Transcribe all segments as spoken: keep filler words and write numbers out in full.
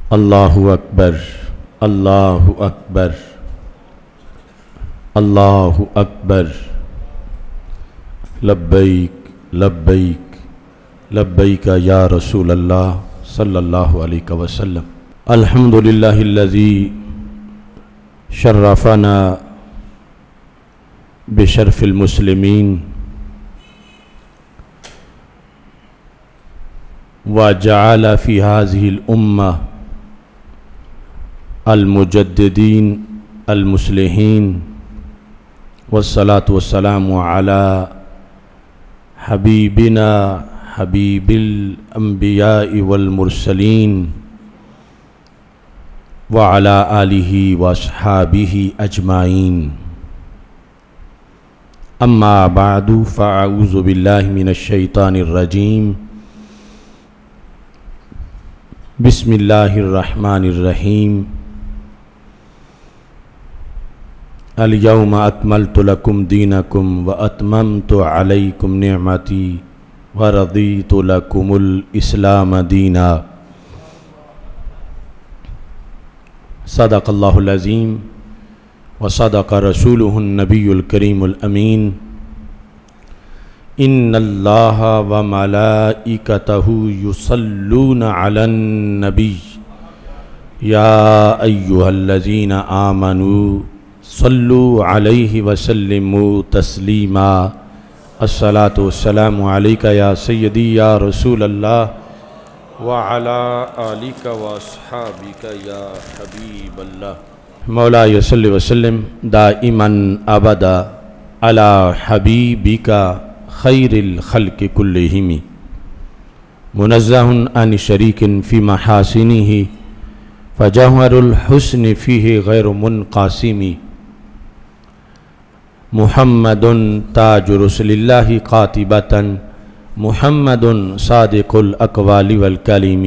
اللہ اکبر اللہ اکبر اللہ اکبر لبیک لبیک لبیک یا رسول اللہ صلی اللہ علیہ وسلم۔ الحمد للہ الذی شرفنا بشرف المسلمین وجعل فی هذه الامہ المجددین المصلحین والصلاة والسلام علی حبیبنا حبیب الانبیاء والمرسلین وعلی آلہ واصحابہ اجمعین۔ اما بعد فاعوذ باللہ من الشیطان الرجیم۔ بسم اللہ الرحمن الرحیم۔ الیوم اکملت لکم دینکم واتممت علیکم نعمتی ورضیت لکم الاسلام دینا۔ صدق اللہ العظیم وصدق رسولہ النبی الکریم الامین۔ ان اللہ وملائکتہ یصلون علی النبی یا ایہا الذین آمنوا صلوا علیہ وسلموا تسلیما۔ الصلاۃ والسلام علیک یا سیدی یا رسول اللہ وعلی آلک واصحابک یا حبیب اللہ۔ مولاي صلی وسلم دائما ابدا علی حبیبک خیر الخلق کلہم منزہ عن شریک فی محاسنہ فجوہر الحسن فیہ غیر منقاسم۔ محمد تاج رسل اللہ قاطبۃ محمد صادق الاقوال والکلم۔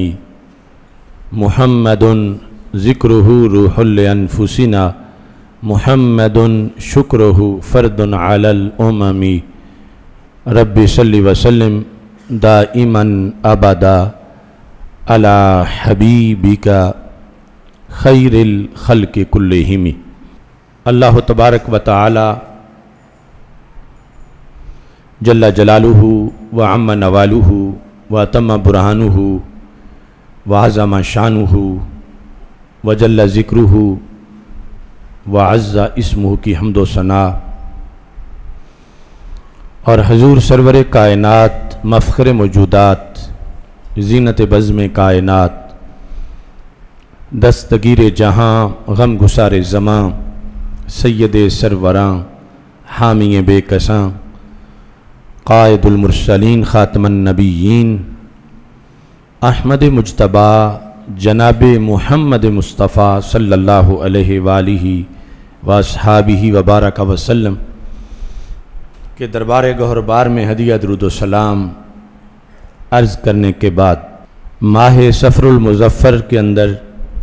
محمد ذکرہ روح لانفسنا محمد شکرہ فرد علی الامم۔ رب صلی وسلم دائما ابدا علی حبیبک خیر الخلق کلہم۔ اللہ تبارک و تعالی جل جلالہ وعم نوالہ واتم برہانہ وعظم شانہ وجل ذکرہ وعز اسمہ کی حمد و ثنا، اور حضور سرور کائنات مفخر موجودات زینت بزم کائنات دستگیر جہاں غم گسار زماں سید سروراں حامی بے کساں قائد المرسلین خاتم النبیین احمد مجتبی جناب محمد مصطفیٰ صلی اللہ علیہ وآلہ واصحابہ وبارک وسلم کے دربار گہر بار میں ہدیہ درود و سلام عرض کرنے کے بعد ماہ صفر المظفر کے اندر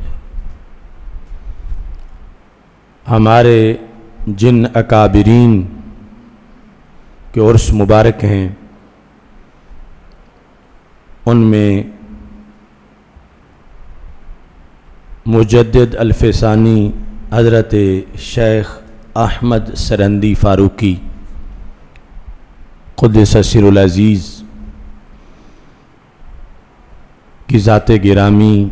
ہمارے جن اکابرین کے عرس مبارک ہیں ان میں مجدد الفسانی حضرت شیخ احمد سرندی فاروقی قدس سر العزیز کی ذات گرامی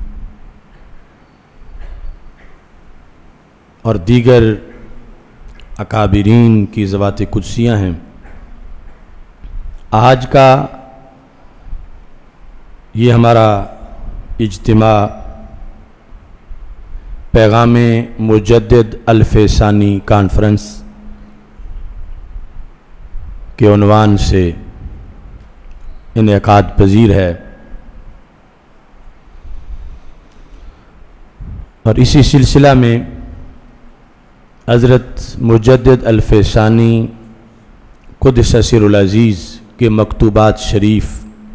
اور دیگر اکابرین کی ذوات قدسیاں ہیں۔ آج کا یہ ہمارا اجتماع پیغام مجدد الفسانی کانفرنس کے عنوان سے انعقاد پذیر ہے، اور اسی سلسلہ میں حضرت مجدد الفسانی قدس سر العزیز کے مکتوبات شریف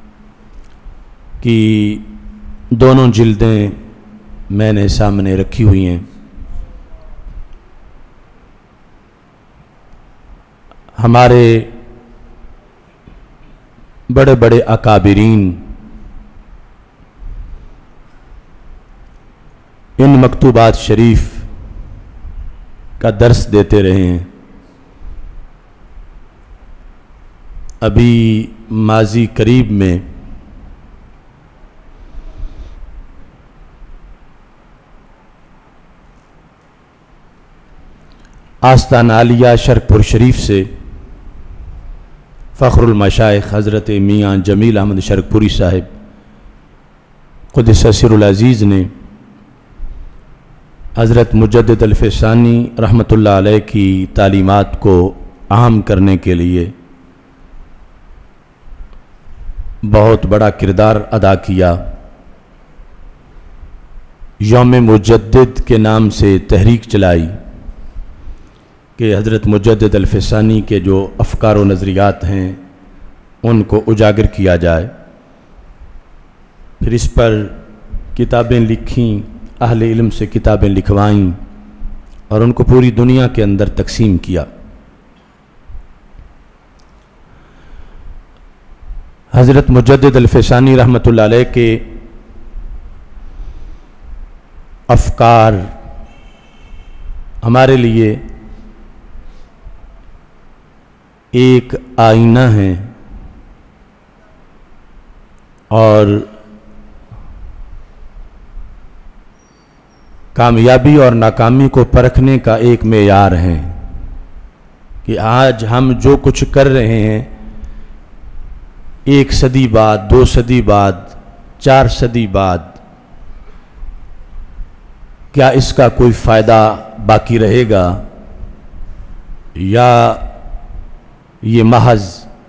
کی دونوں جلدیں میں نے سامنے رکھی ہوئی ہیں۔ ہمارے بڑے بڑے اکابرین ان مکتوبات شریف کا درس دیتے رہے ہیں۔ ابھی ماضی قریب میں آستانہ عالیہ شرک پور شریف سے فخر المشائخ حضرت میاں جمیل احمد شرک پوری صاحب قدس سر العزیز نے حضرت مجدد الفسانی رحمۃ اللہ علیہ کی تعلیمات کو عام کرنے کے لیے بہت بڑا کردار ادا کیا۔ یوم مجدد کے نام سے تحریک چلائی کہ حضرت مجدد الفسانی کے جو افکار و نظریات ہیں ان کو اجاگر کیا جائے۔ پھر اس پر کتابیں لکھیں، اہل علم سے کتابیں لکھوائیں اور ان کو پوری دنیا کے اندر تقسیم کیا۔ حضرت مجدد الفسانی رحمۃ اللہ علیہ کے افکار ہمارے لیے ایک آئینہ ہے اور کامیابی اور ناکامی کو پرکھنے کا ایک معیار ہے کہ آج ہم جو کچھ کر رہے ہیں ایک صدی بعد، دو صدی بعد، چار صدی بعد کیا اس کا کوئی فائدہ باقی رہے گا یا یہ محض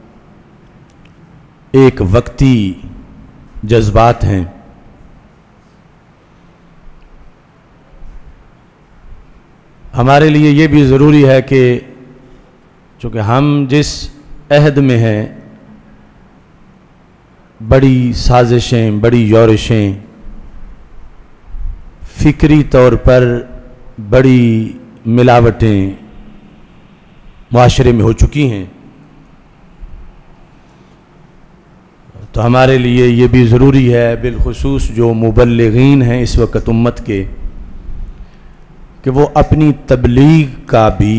ایک وقتی جذبات ہیں۔ ہمارے لیے یہ بھی ضروری ہے کہ چونکہ ہم جس عہد میں ہیں بڑی سازشیں، بڑی یورشیں فکری طور پر بڑی ملاوٹیں معاشرے میں ہو چکی ہیں، تو ہمارے لیے یہ بھی ضروری ہے بالخصوص جو مبلغین ہیں اس وقت امت کے کہ وہ اپنی تبلیغ کا بھی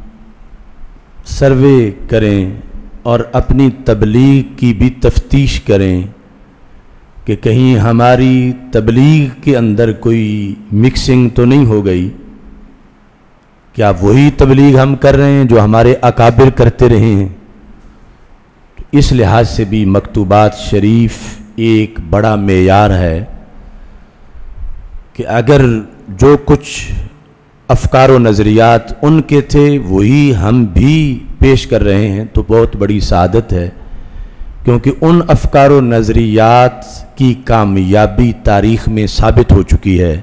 سروے کریں اور اپنی تبلیغ کی بھی تفتیش کریں کہ کہیں ہماری تبلیغ کے اندر کوئی مکسنگ تو نہیں ہو گئی، کیا وہی تبلیغ ہم کر رہے ہیں جو ہمارے اکابر کرتے رہے ہیں۔ اس لحاظ سے بھی مکتوبات شریف ایک بڑا معیار ہے کہ اگر جو کچھ افکار و نظریات ان کے تھے وہی ہم بھی پیش کر رہے ہیں تو بہت بڑی سعادت ہے، کیونکہ ان افکار و نظریات کی کامیابی تاریخ میں ثابت ہو چکی ہے۔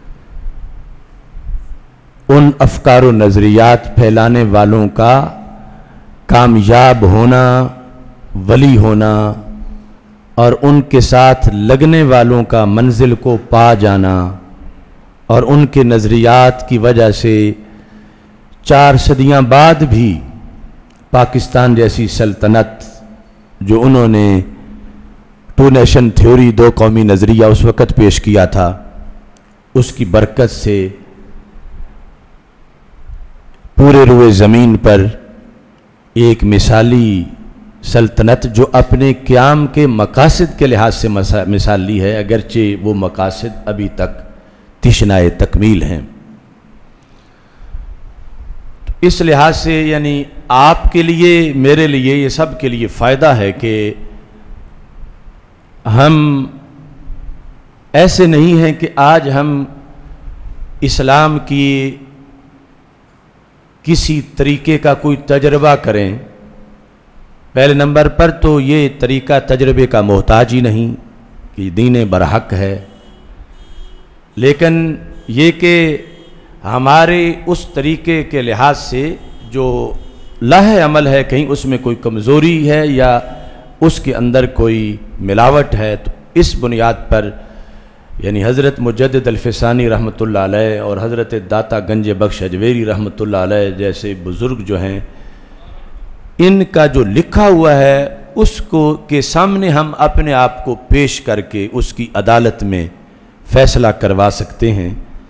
ان افکار و نظریات پھیلانے والوں کا کامیاب ہونا، ولی ہونا اور ان کے ساتھ لگنے والوں کا منزل کو پا جانا اور ان کے نظریات کی وجہ سے چار صدیاں بعد بھی پاکستان جیسی سلطنت جو انہوں نے ٹو نیشن تھیوری، دو قومی نظریہ اس وقت پیش کیا تھا، اس کی برکت سے پورے روئے زمین پر ایک مثالی سلطنت جو اپنے قیام کے مقاصد کے لحاظ سے مثالی ہے، اگرچہ وہ مقاصد ابھی تک تشنائے تکمیل ہیں۔ اس لحاظ سے یعنی آپ کے لیے، میرے لیے، یہ سب کے لیے فائدہ ہے کہ ہم ایسے نہیں ہیں کہ آج ہم اسلام کی کسی طریقے کا کوئی تجربہ کریں۔ پہلے نمبر پر تو یہ طریقہ تجربے کا محتاج ہی نہیں کہ دین برحق ہے، لیکن یہ کہ ہمارے اس طریقے کے لحاظ سے جو لاہ عمل ہے کہیں اس میں کوئی کمزوری ہے یا اس کے اندر کوئی ملاوٹ ہے، تو اس بنیاد پر یعنی حضرت مجدد الفسانی رحمۃ اللہ علیہ اور حضرت داتا گنج بخش اجویری رحمۃ اللہ علیہ جیسے بزرگ جو ہیں، ان کا جو لکھا ہوا ہے اس کو کے سامنے ہم اپنے آپ کو پیش کر کے اس کی عدالت میں فیصلہ کروا سکتے ہیں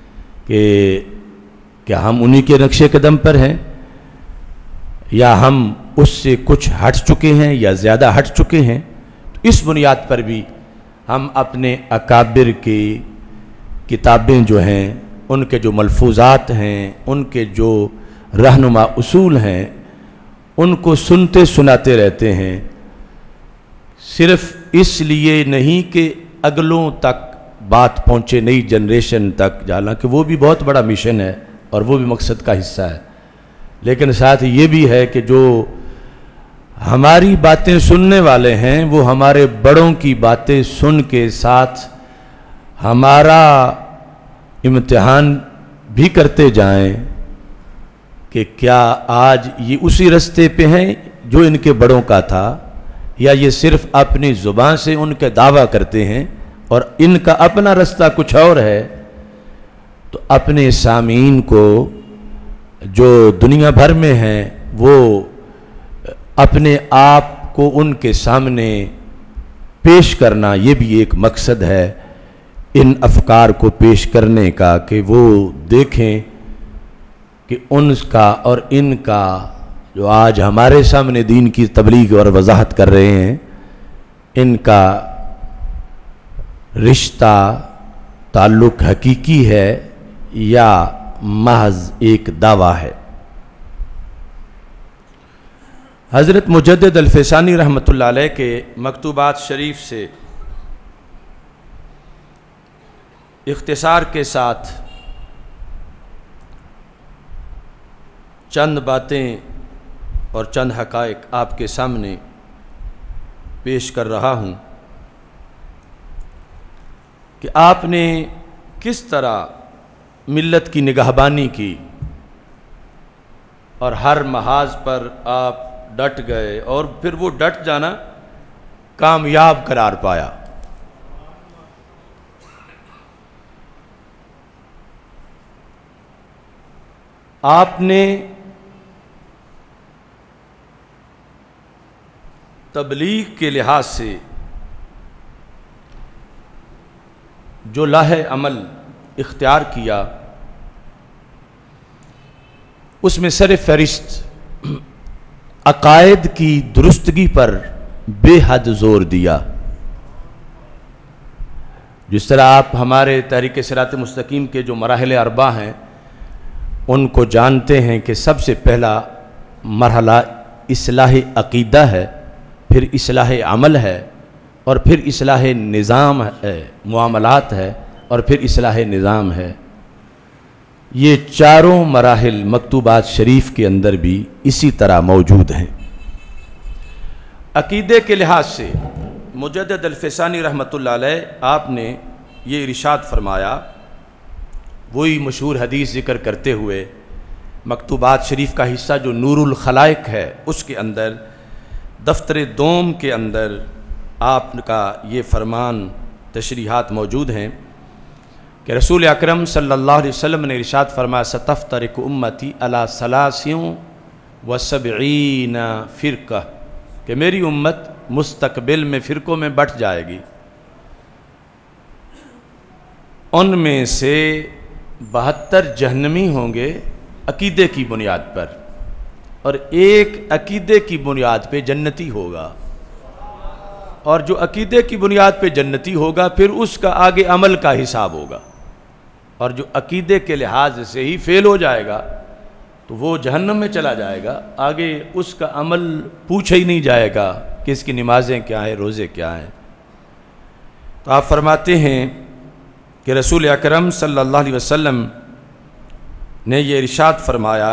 کہ کیا ہم انہی کے نقش قدم پر ہیں یا ہم اس سے کچھ ہٹ چکے ہیں یا زیادہ ہٹ چکے ہیں. تو اس بنیاد پر بھی ہم اپنے اکابر کی کتابیں جو ہیں، ان کے جو ملفوظات ہیں، ان کے جو رہنما اصول ہیں، ان کو سنتے سناتے رہتے ہیں. صرف اس لیے نہیں کہ اگلوں تک بات پہنچے، نئی جنریشن تک، حالانکہ وہ بھی بہت بڑا مشن ہے اور وہ بھی مقصد کا حصہ ہے، لیکن ساتھ یہ بھی ہے کہ جو ہماری باتیں سننے والے ہیں وہ ہمارے بڑوں کی باتیں سن کے ساتھ ہمارا امتحان بھی کرتے جائیں کہ کیا آج یہ اسی رستے پہ ہیں جو ان کے بڑوں کا تھا، یا یہ صرف اپنی زبان سے ان کے دعویٰ کرتے ہیں اور ان کا اپنا رستہ کچھ اور ہے. تو اپنے سامعین کو جو دنیا بھر میں ہیں وہ اپنے آپ کو ان کے سامنے پیش کرنا، یہ بھی ایک مقصد ہے ان افکار کو پیش کرنے کا، کہ وہ دیکھیں کہ ان کا اور ان کا جو آج ہمارے سامنے دین کی تبلیغ اور وضاحت کر رہے ہیں، ان کا رشتہ تعلق حقیقی ہے یا محض ایک دعویٰ ہے. حضرت مجدد الفسانی رحمۃ اللہ علیہ کے مکتوبات شریف سے اختصار کے ساتھ چند باتیں اور چند حقائق آپ کے سامنے پیش کر رہا ہوں کہ آپ نے کس طرح ملت کی نگہبانی کی اور ہر محاذ پر آپ ڈٹ گئے اور پھر وہ ڈٹ جانا کامیاب قرار پایا. آپ نے تبلیغ کے لحاظ سے جو لاہ عمل اختیار کیا اس میں سر فہرست عقائد کی درستگی پر بے حد زور دیا. جس طرح آپ ہمارے تحریک صراط مستقیم کے جو مراحل اربع ہیں ان کو جانتے ہیں کہ سب سے پہلا مرحلہ اصلاح عقیدہ ہے، پھر اصلاح عمل ہے، اور پھر اصلاح نظام ہے، معاملات ہے، اور پھر اصلاح نظام ہے. یہ چاروں مراحل مکتوبات شریف کے اندر بھی اسی طرح موجود ہیں. عقیدے کے لحاظ سے مجدد الفسانی رحمۃ اللہ علیہ آپ نے یہ ارشاد فرمایا، وہی مشہور حدیث ذکر کرتے ہوئے مکتوبات شریف کا حصہ جو نور الخلائق ہے اس کے اندر دفتر دوم کے اندر آپ کا یہ فرمان تشریحات موجود ہیں کہ رسول اکرم صلی اللہ علیہ وسلم نے ارشاد فرمایا ستفترق امتی علی ثلاثین و سبعین فرقہ، کہ میری امت مستقبل میں فرقوں میں بٹ جائے گی، ان میں سے بہتر جہنمی ہوں گے عقیدے کی بنیاد پر، اور ایک عقیدے کی بنیاد پہ جنتی ہوگا. اور جو عقیدے کی بنیاد پہ جنتی ہوگا پھر اس کا آگے عمل کا حساب ہوگا، اور جو عقیدے کے لحاظ سے ہی فیل ہو جائے گا تو وہ جہنم میں چلا جائے گا، آگے اس کا عمل پوچھا ہی نہیں جائے گا کہ اس کی نمازیں کیا ہیں، روزے کیا ہیں. تو آپ فرماتے ہیں کہ رسول اکرم صلی اللہ علیہ وسلم نے یہ ارشاد فرمایا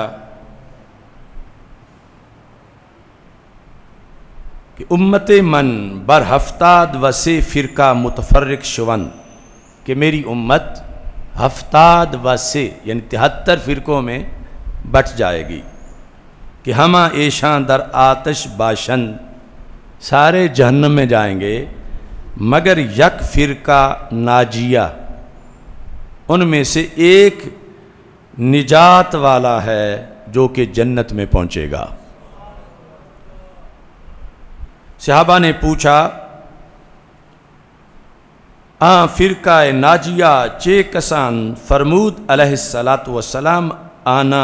کہ امت من بر ہفتاد وسے فرقہ متفرق شون، کہ میری امت ہفتاد وسے یعنی تہتر فرقوں میں بٹ جائے گی، کہ ہما ایشان در آتش باشند، سارے جہنم میں جائیں گے مگر یک فرقہ ناجیہ، ان میں سے ایک نجات والا ہے جو کہ جنت میں پہنچے گا. صحابہ نے پوچھا آ فرقہ ناجیہ چے کسان فرمود علیہ الصلاۃ والسلام آنا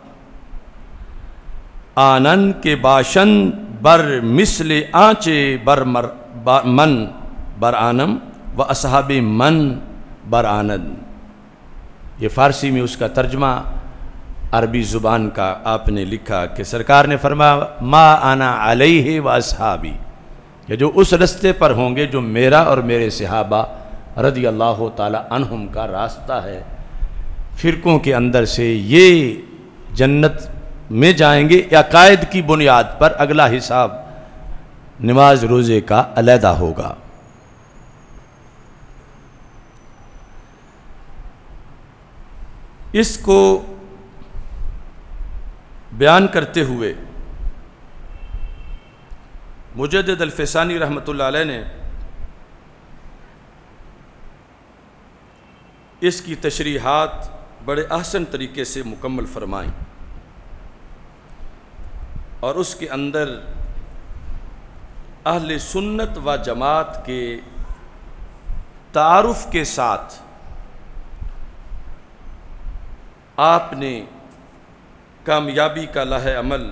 آنن کے باشن بر مثل آنچے بر مر من بر آنم و اصحاب من بر آنند. یہ فارسی میں اس کا ترجمہ عربی زبان کا آپ نے لکھا کہ سرکار نے فرمایا ما انا علیہ و اصحابی، کہ جو اس رستے پر ہوں گے جو میرا اور میرے صحابہ رضی اللہ تعالی عنہم کا راستہ ہے، فرقوں کے اندر سے یہ جنت میں جائیں گے. عقائد کی بنیاد پر اگلا حساب نماز روزے کا علیحدہ ہوگا. اس کو بیان کرتے ہوئے مجدد الفسانی رحمۃ اللہ علیہ نے اس کی تشریحات بڑے احسن طریقے سے مکمل فرمائیں، اور اس کے اندر اہل سنت و جماعت کے تعارف کے ساتھ آپ نے کامیابی کا لوح عمل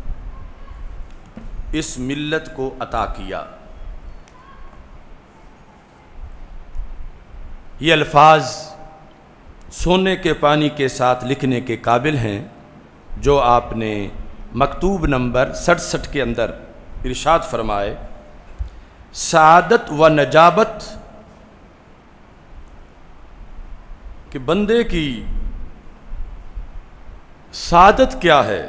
اس ملت کو عطا کیا. یہ الفاظ سونے کے پانی کے ساتھ لکھنے کے قابل ہیں جو آپ نے مکتوب نمبر سڑسٹھ کے اندر ارشاد فرمائے. سعادت و نجابت کہ بندے کی سعادت کیا ہے؟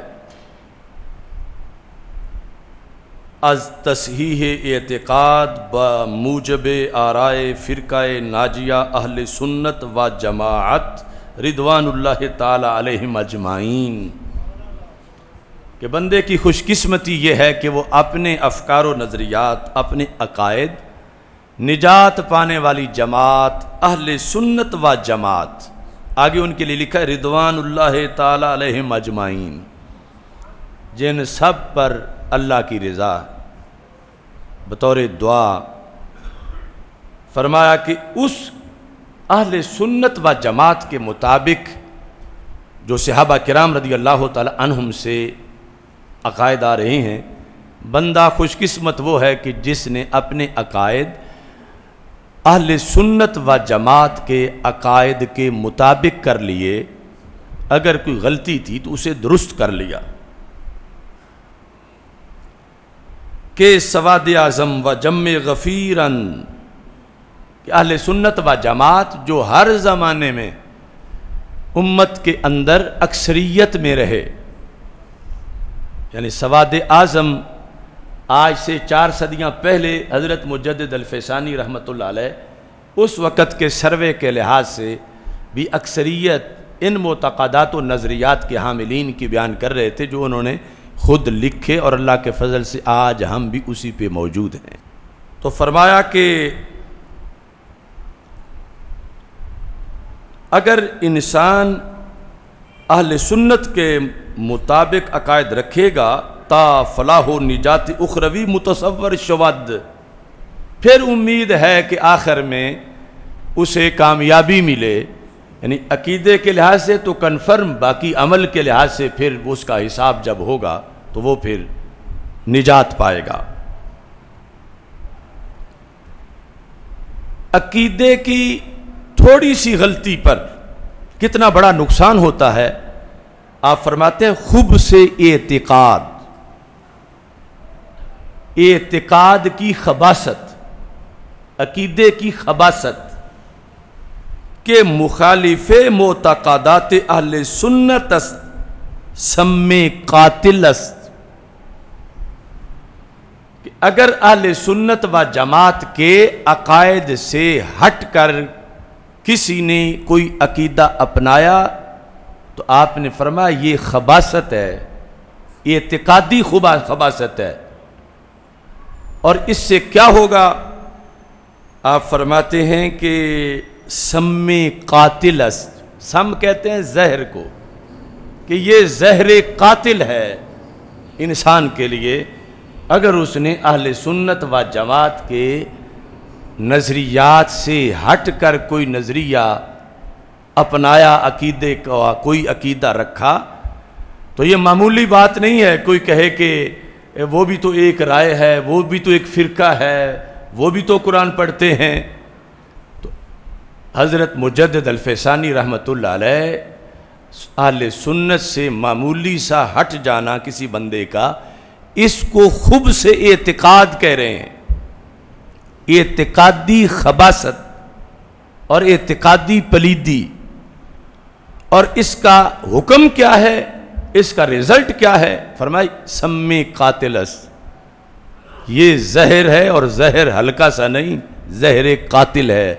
از تصحیح اعتقاد بموجب آرائے فرقہ ناجیہ اہل سنت و جماعت رضوان اللہ تعالی علیہم اجمعین، کہ بندے کی خوش قسمتی یہ ہے کہ وہ اپنے افکار و نظریات، اپنے عقائد، نجات پانے والی جماعت اہل سنت و جماعت، آگے ان کے لیے لکھا ہے رضوان اللہ تعالی علیہم اجمعین، جن سب پر اللہ کی رضا. بطور دعا فرمایا کہ اس اہل سنت و جماعت کے مطابق جو صحابہ کرام رضی اللہ تعالی عنہم سے عقائد آ رہے ہیں، بندہ خوش قسمت وہ ہے کہ جس نے اپنے عقائد اہل سنت و جماعت کے عقائد کے مطابق کر لیے. اگر کوئی غلطی تھی تو اسے درست کر لیا. کہ سواد اعظم و جم غفیرن، کہ اہل سنت و جماعت جو ہر زمانے میں امت کے اندر اکثریت میں رہے، یعنی سواد اعظم آج سے چار صدیاں پہلے حضرت مجدد الفسانی رحمۃ اللہ علیہ اس وقت کے سروے کے لحاظ سے بھی اکثریت ان معتقدات و نظریات کے حاملین کی بیان کر رہے تھے جو انہوں نے خود لکھے، اور اللہ کے فضل سے آج ہم بھی اسی پہ موجود ہیں. تو فرمایا کہ اگر انسان اہل سنت کے مطابق عقائد رکھے گا تا فلاح و نجات اخروی متصور شود، پھر امید ہے کہ آخر میں اسے کامیابی ملے. یعنی عقیدے کے لحاظ سے تو کنفرم، باقی عمل کے لحاظ سے پھر اس کا حساب جب ہوگا تو وہ پھر نجات پائے گا. عقیدے کی تھوڑی سی غلطی پر کتنا بڑا نقصان ہوتا ہے. آپ فرماتے ہیں خوب سے اعتقاد، اعتقاد کی خباثت، عقیدے کی خباثت کہ مخالف معتقدات اہل سنت است سم قاتل است، کہ اگر اہل سنت و جماعت کے عقائد سے ہٹ کر کسی نے کوئی عقیدہ اپنایا تو آپ نے فرمایا یہ خباثت ہے، اعتقادی خباثت ہے. اور اس سے کیا ہوگا؟ آپ فرماتے ہیں کہ سم قاتل است، سم کہتے ہیں زہر کو، کہ یہ زہر قاتل ہے انسان کے لیے اگر اس نے اہل سنت و جماعت کے نظریات سے ہٹ کر کوئی نظریہ اپنایا، عقیدے کا کوئی عقیدہ رکھا، تو یہ معمولی بات نہیں ہے کوئی کہے کہ وہ بھی تو ایک رائے ہے، وہ بھی تو ایک فرقہ ہے، وہ بھی تو قرآن پڑھتے ہیں۔ تو حضرت مجدد الفیسانی رحمۃ اللہ علیہ اہل سنت سے معمولی سا ہٹ جانا کسی بندے کا، اس کو خوب سے اعتقاد کہہ رہے ہیں، اعتقادی خباثت اور اعتقادی پلیدی۔ اور اس کا حکم کیا ہے، اس کا رزلٹ کیا ہے؟ فرمائی سمی قاتلس، یہ زہر ہے، اور زہر ہلکا سا نہیں، زہر قاتل ہے،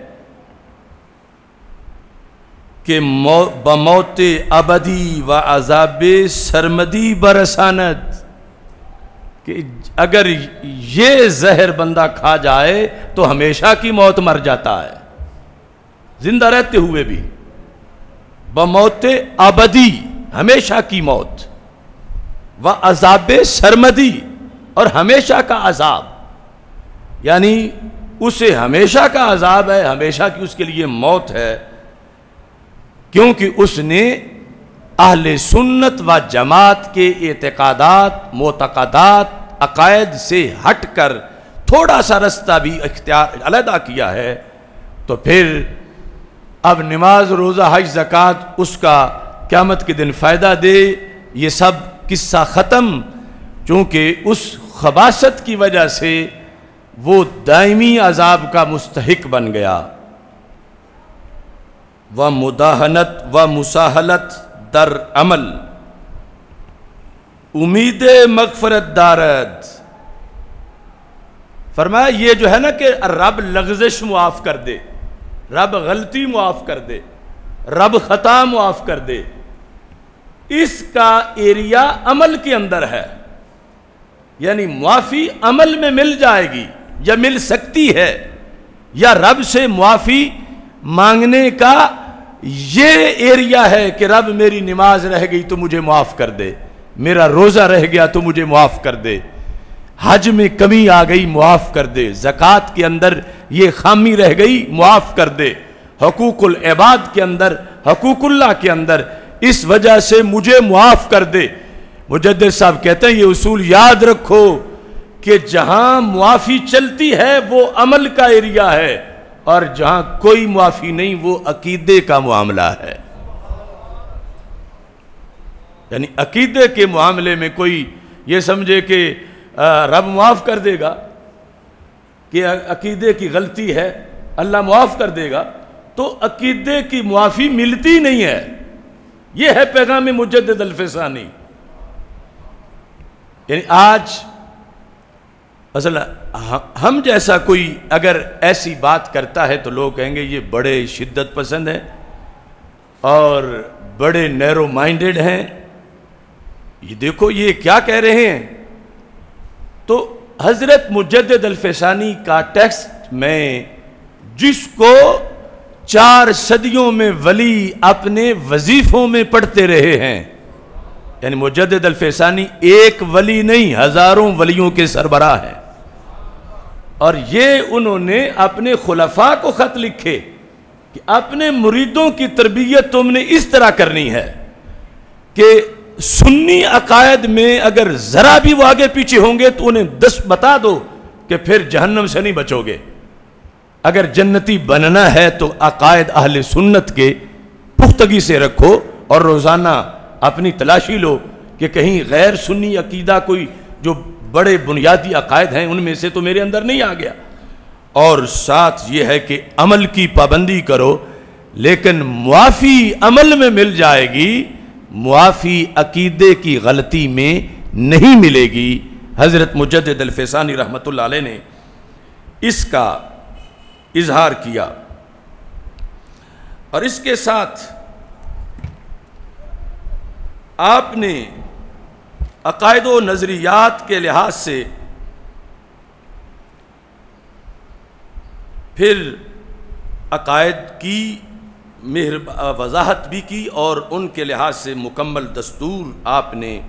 کہ بموت ابدی و عذاب سرمدی برسانت، کہ اگر یہ زہر بندہ کھا جائے تو ہمیشہ کی موت مر جاتا ہے، زندہ رہتے ہوئے بھی، بموت ابدی ہمیشہ کی موت، و عذاب سرمدی اور ہمیشہ کا عذاب، یعنی اسے ہمیشہ کا عذاب ہے، ہمیشہ کی اس کے لیے موت ہے، کیونکہ اس نے اہل سنت و جماعت کے اعتقادات، معتقدات، عقائد سے ہٹ کر تھوڑا سا رستہ بھی اختیار علیحدہ کیا ہے، تو پھر اب نماز، روزہ، حج، زکوٰۃ اس کا قیامت کے دن فائدہ دے، یہ سب قصہ ختم، چونکہ اس خباثت کی وجہ سے وہ دائمی عذاب کا مستحق بن گیا۔ و مداہنت و مساہلت در عمل امید مغفرت دارد۔ فرمایا یہ جو ہے نا کہ رب لغزش معاف کر دے، رب غلطی معاف کر دے، رب خطا معاف کر دے، اس کا ایریا عمل کے اندر ہے، یعنی معافی عمل میں مل جائے گی یا مل سکتی ہے، یا رب سے معافی مانگنے کا یہ ایریا ہے کہ رب میری نماز رہ گئی تو مجھے معاف کر دے، میرا روزہ رہ گیا تو مجھے معاف کر دے، حج میں کمی آ گئی معاف کر دے، زکوٰۃ کے اندر یہ خامی رہ گئی معاف کر دے، حقوق العباد کے اندر، حقوق اللہ کے اندر اس وجہ سے مجھے معاف کر دے۔ مجدد صاحب کہتے ہیں یہ اصول یاد رکھو کہ جہاں معافی چلتی ہے وہ عمل کا ایریا ہے، اور جہاں کوئی معافی نہیں وہ عقیدے کا معاملہ ہے۔ یعنی عقیدے کے معاملے میں کوئی یہ سمجھے کہ رب معاف کر دے گا، کہ عقیدے کی غلطی ہے اللہ معاف کر دے گا، تو عقیدے کی معافی ملتی نہیں ہے۔ یہ ہے پیغام مجدد الفیسانی۔ یعنی آج اصل ہم جیسا کوئی اگر ایسی بات کرتا ہے تو لوگ کہیں گے یہ بڑے شدت پسند ہیں اور بڑے نیرو مائنڈڈ ہیں، یہ دیکھو یہ کیا کہہ رہے ہیں۔ تو حضرت مجدد الفیسانی کا ٹیکسٹ میں جس کو چار صدیوں میں ولی اپنے وظیفوں میں پڑھتے رہے ہیں، یعنی مجدد الفیسانی ایک ولی نہیں ہزاروں ولیوں کے سربراہ ہیں، اور یہ انہوں نے اپنے خلفاء کو خط لکھے کہ اپنے مریدوں کی تربیت تم نے اس طرح کرنی ہے کہ سنی عقائد میں اگر ذرا بھی وہ آگے پیچھے ہوں گے تو انہیں دس بتا دو کہ پھر جہنم سے نہیں بچو گے۔ اگر جنتی بننا ہے تو عقائد اہل سنت کے پختگی سے رکھو، اور روزانہ اپنی تلاشی لو کہ کہیں غیر سنی عقیدہ کوئی جو بڑے بنیادی عقائد ہیں ان میں سے تو میرے اندر نہیں آ گیا۔ اور ساتھ یہ ہے کہ عمل کی پابندی کرو، لیکن معافی عمل میں مل جائے گی، معافی عقیدے کی غلطی میں نہیں ملے گی۔ حضرت مجدد الفیسانی رحمۃ اللہ علیہ نے اس کا اظہار کیا، اور اس کے ساتھ آپ نے عقائد و نظریات کے لحاظ سے پھر عقائد کی وضاحت بھی کی، اور ان کے لحاظ سے مکمل دستور آپ نے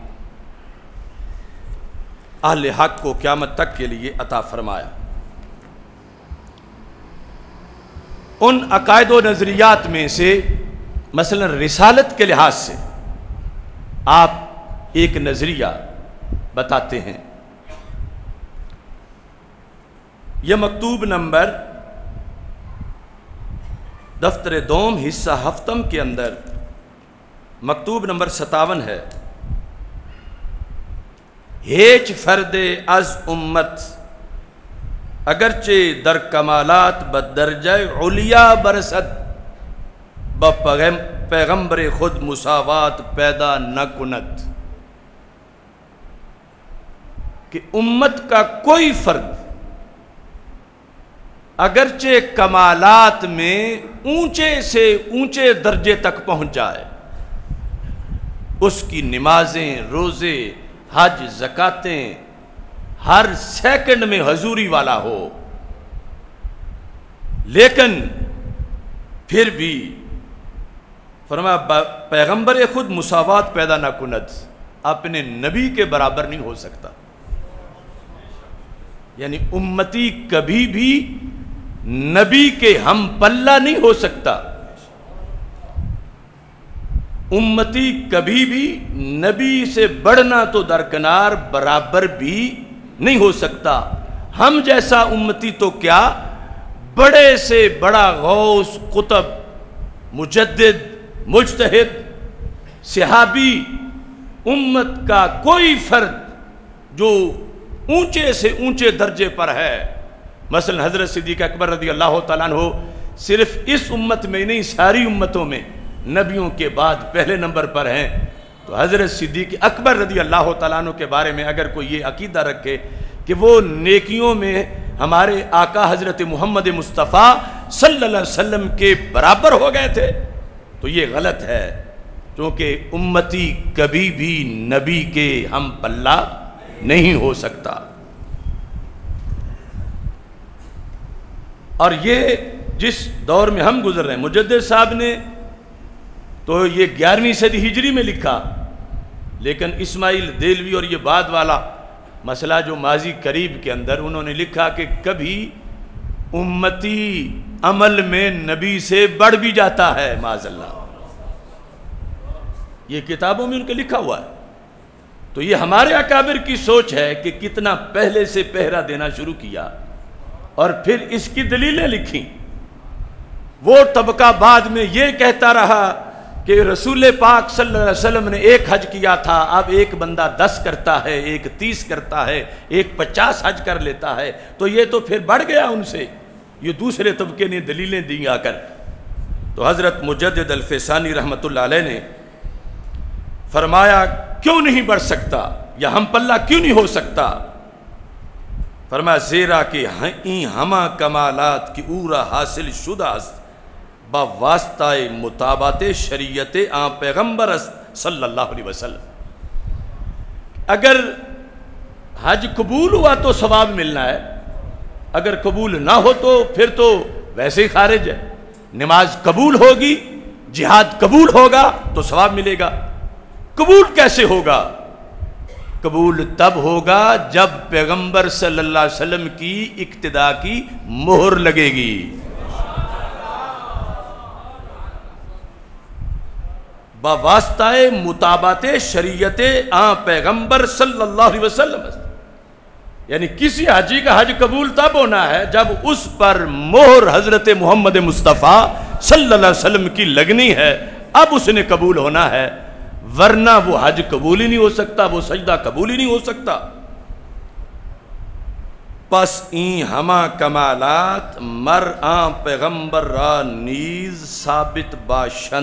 اہل حق کو قیامت تک کے لیے عطا فرمایا۔ ان عقائد و نظریات میں سے مثلا رسالت کے لحاظ سے آپ ایک نظریہ بتاتے ہیں. یہ مکتوب نمبر دفتر دوم حصہ ہفتم کے اندر مکتوب نمبر ستاون ہے. ہیچ فرد از امت اگرچہ در کمالات بدرجہ علیا برسد با پیغمبر خود مساوات پیدا نہ کند. کہ امت کا کوئی فرد اگرچہ کمالات میں اونچے سے اونچے درجے تک پہنچ جائے، اس کی نمازیں، روزے، حج، زکاتیں ہر سیکنڈ میں حضوری والا ہو، لیکن پھر بھی فرمایا پیغمبر خود مساوات پیدا نہ کند، اپنے نبی کے برابر نہیں ہو سکتا. یعنی امتی کبھی بھی نبی کے ہم پلہ نہیں ہو سکتا. امتی کبھی بھی نبی سے بڑھنا تو درکنار برابر بھی نہیں ہو سکتا. ہم جیسا امتی تو کیا، بڑے سے بڑا غوث، قطب، مجدد، مجتہد، صحابی، امت کا کوئی فرد جو اونچے سے اونچے درجے پر ہے، مثلا حضرت صدیق اکبر رضی اللہ تعالیٰ عنہ صرف اس امت میں نہیں ساری امتوں میں نبیوں کے بعد پہلے نمبر پر ہیں. تو حضرت صدیق اکبر رضی اللہ تعالیٰ عنہ کے بارے میں اگر کوئی یہ عقیدہ رکھے کہ وہ نیکیوں میں ہمارے آقا حضرت محمد مصطفیٰ صلی اللہ علیہ وسلم کے برابر ہو گئے تھے تو یہ غلط ہے، کیونکہ امتی کبھی بھی نبی کے ہم پلہ نہیں ہو سکتا. اور یہ جس دور میں ہم گزر رہے ہیں، مجدد صاحب نے تو یہ گیارہویں صدی ہجری میں لکھا، لیکن اسماعیل دیلوی اور یہ بعد والا مسئلہ جو ماضی قریب کے اندر انہوں نے لکھا کہ کبھی امتی عمل میں نبی سے بڑھ بھی جاتا ہے معاذ اللہ. یہ کتابوں میں ان کے لکھا ہوا ہے. تو یہ ہمارے اکابر کی سوچ ہے کہ کتنا پہلے سے پہرا دینا شروع کیا اور پھر اس کی دلیلیں لکھیں. وہ طبقہ بعد میں یہ کہتا رہا کہ رسول پاک صلی اللہ علیہ وسلم نے ایک حج کیا تھا، اب ایک بندہ دس کرتا ہے، ایک تیس کرتا ہے، ایک پچاس حج کر لیتا ہے، تو یہ تو پھر بڑھ گیا ان سے. یہ دوسرے طبقے نے دلیلیں دیں آ کر. تو حضرت مجدد الفسانی رحمۃ اللہ علیہ نے فرمایا کیوں نہیں بڑھ سکتا یا ہم پلہ کیوں نہیں ہو سکتا؟ فرمایا زیرا کہ این ہما کمالات کی اورا حاصل شدہ است با واسطہ مطابات شریعت آن پیغمبر است صلی اللہ علیہ وسلم. اگر حج قبول ہوا تو ثواب ملنا ہے، اگر قبول نہ ہو تو پھر تو ویسے ہی خارج ہے. نماز قبول ہوگی، جہاد قبول ہوگا تو ثواب ملے گا. قبول کیسے ہوگا؟ قبول تب ہوگا جب پیغمبر صلی اللہ علیہ وسلم کی اقتداء کی مہر لگے گی. بواسطہ مطابات شریعت آن پیغمبر صلی اللہ علیہ وسلم. یعنی کسی حاجی کا حج قبول تب ہونا ہے جب اس پر مہر حضرت محمد مصطفیٰ صلی اللہ علیہ وسلم کی لگنی ہے، اب اس نے قبول ہونا ہے، ورنہ وہ حج قبول ہی نہیں ہو سکتا، وہ سجدہ قبول ہی نہیں ہو سکتا. پس این ہما کمالات مر آن پیغمبر را نیز ثابت باشن.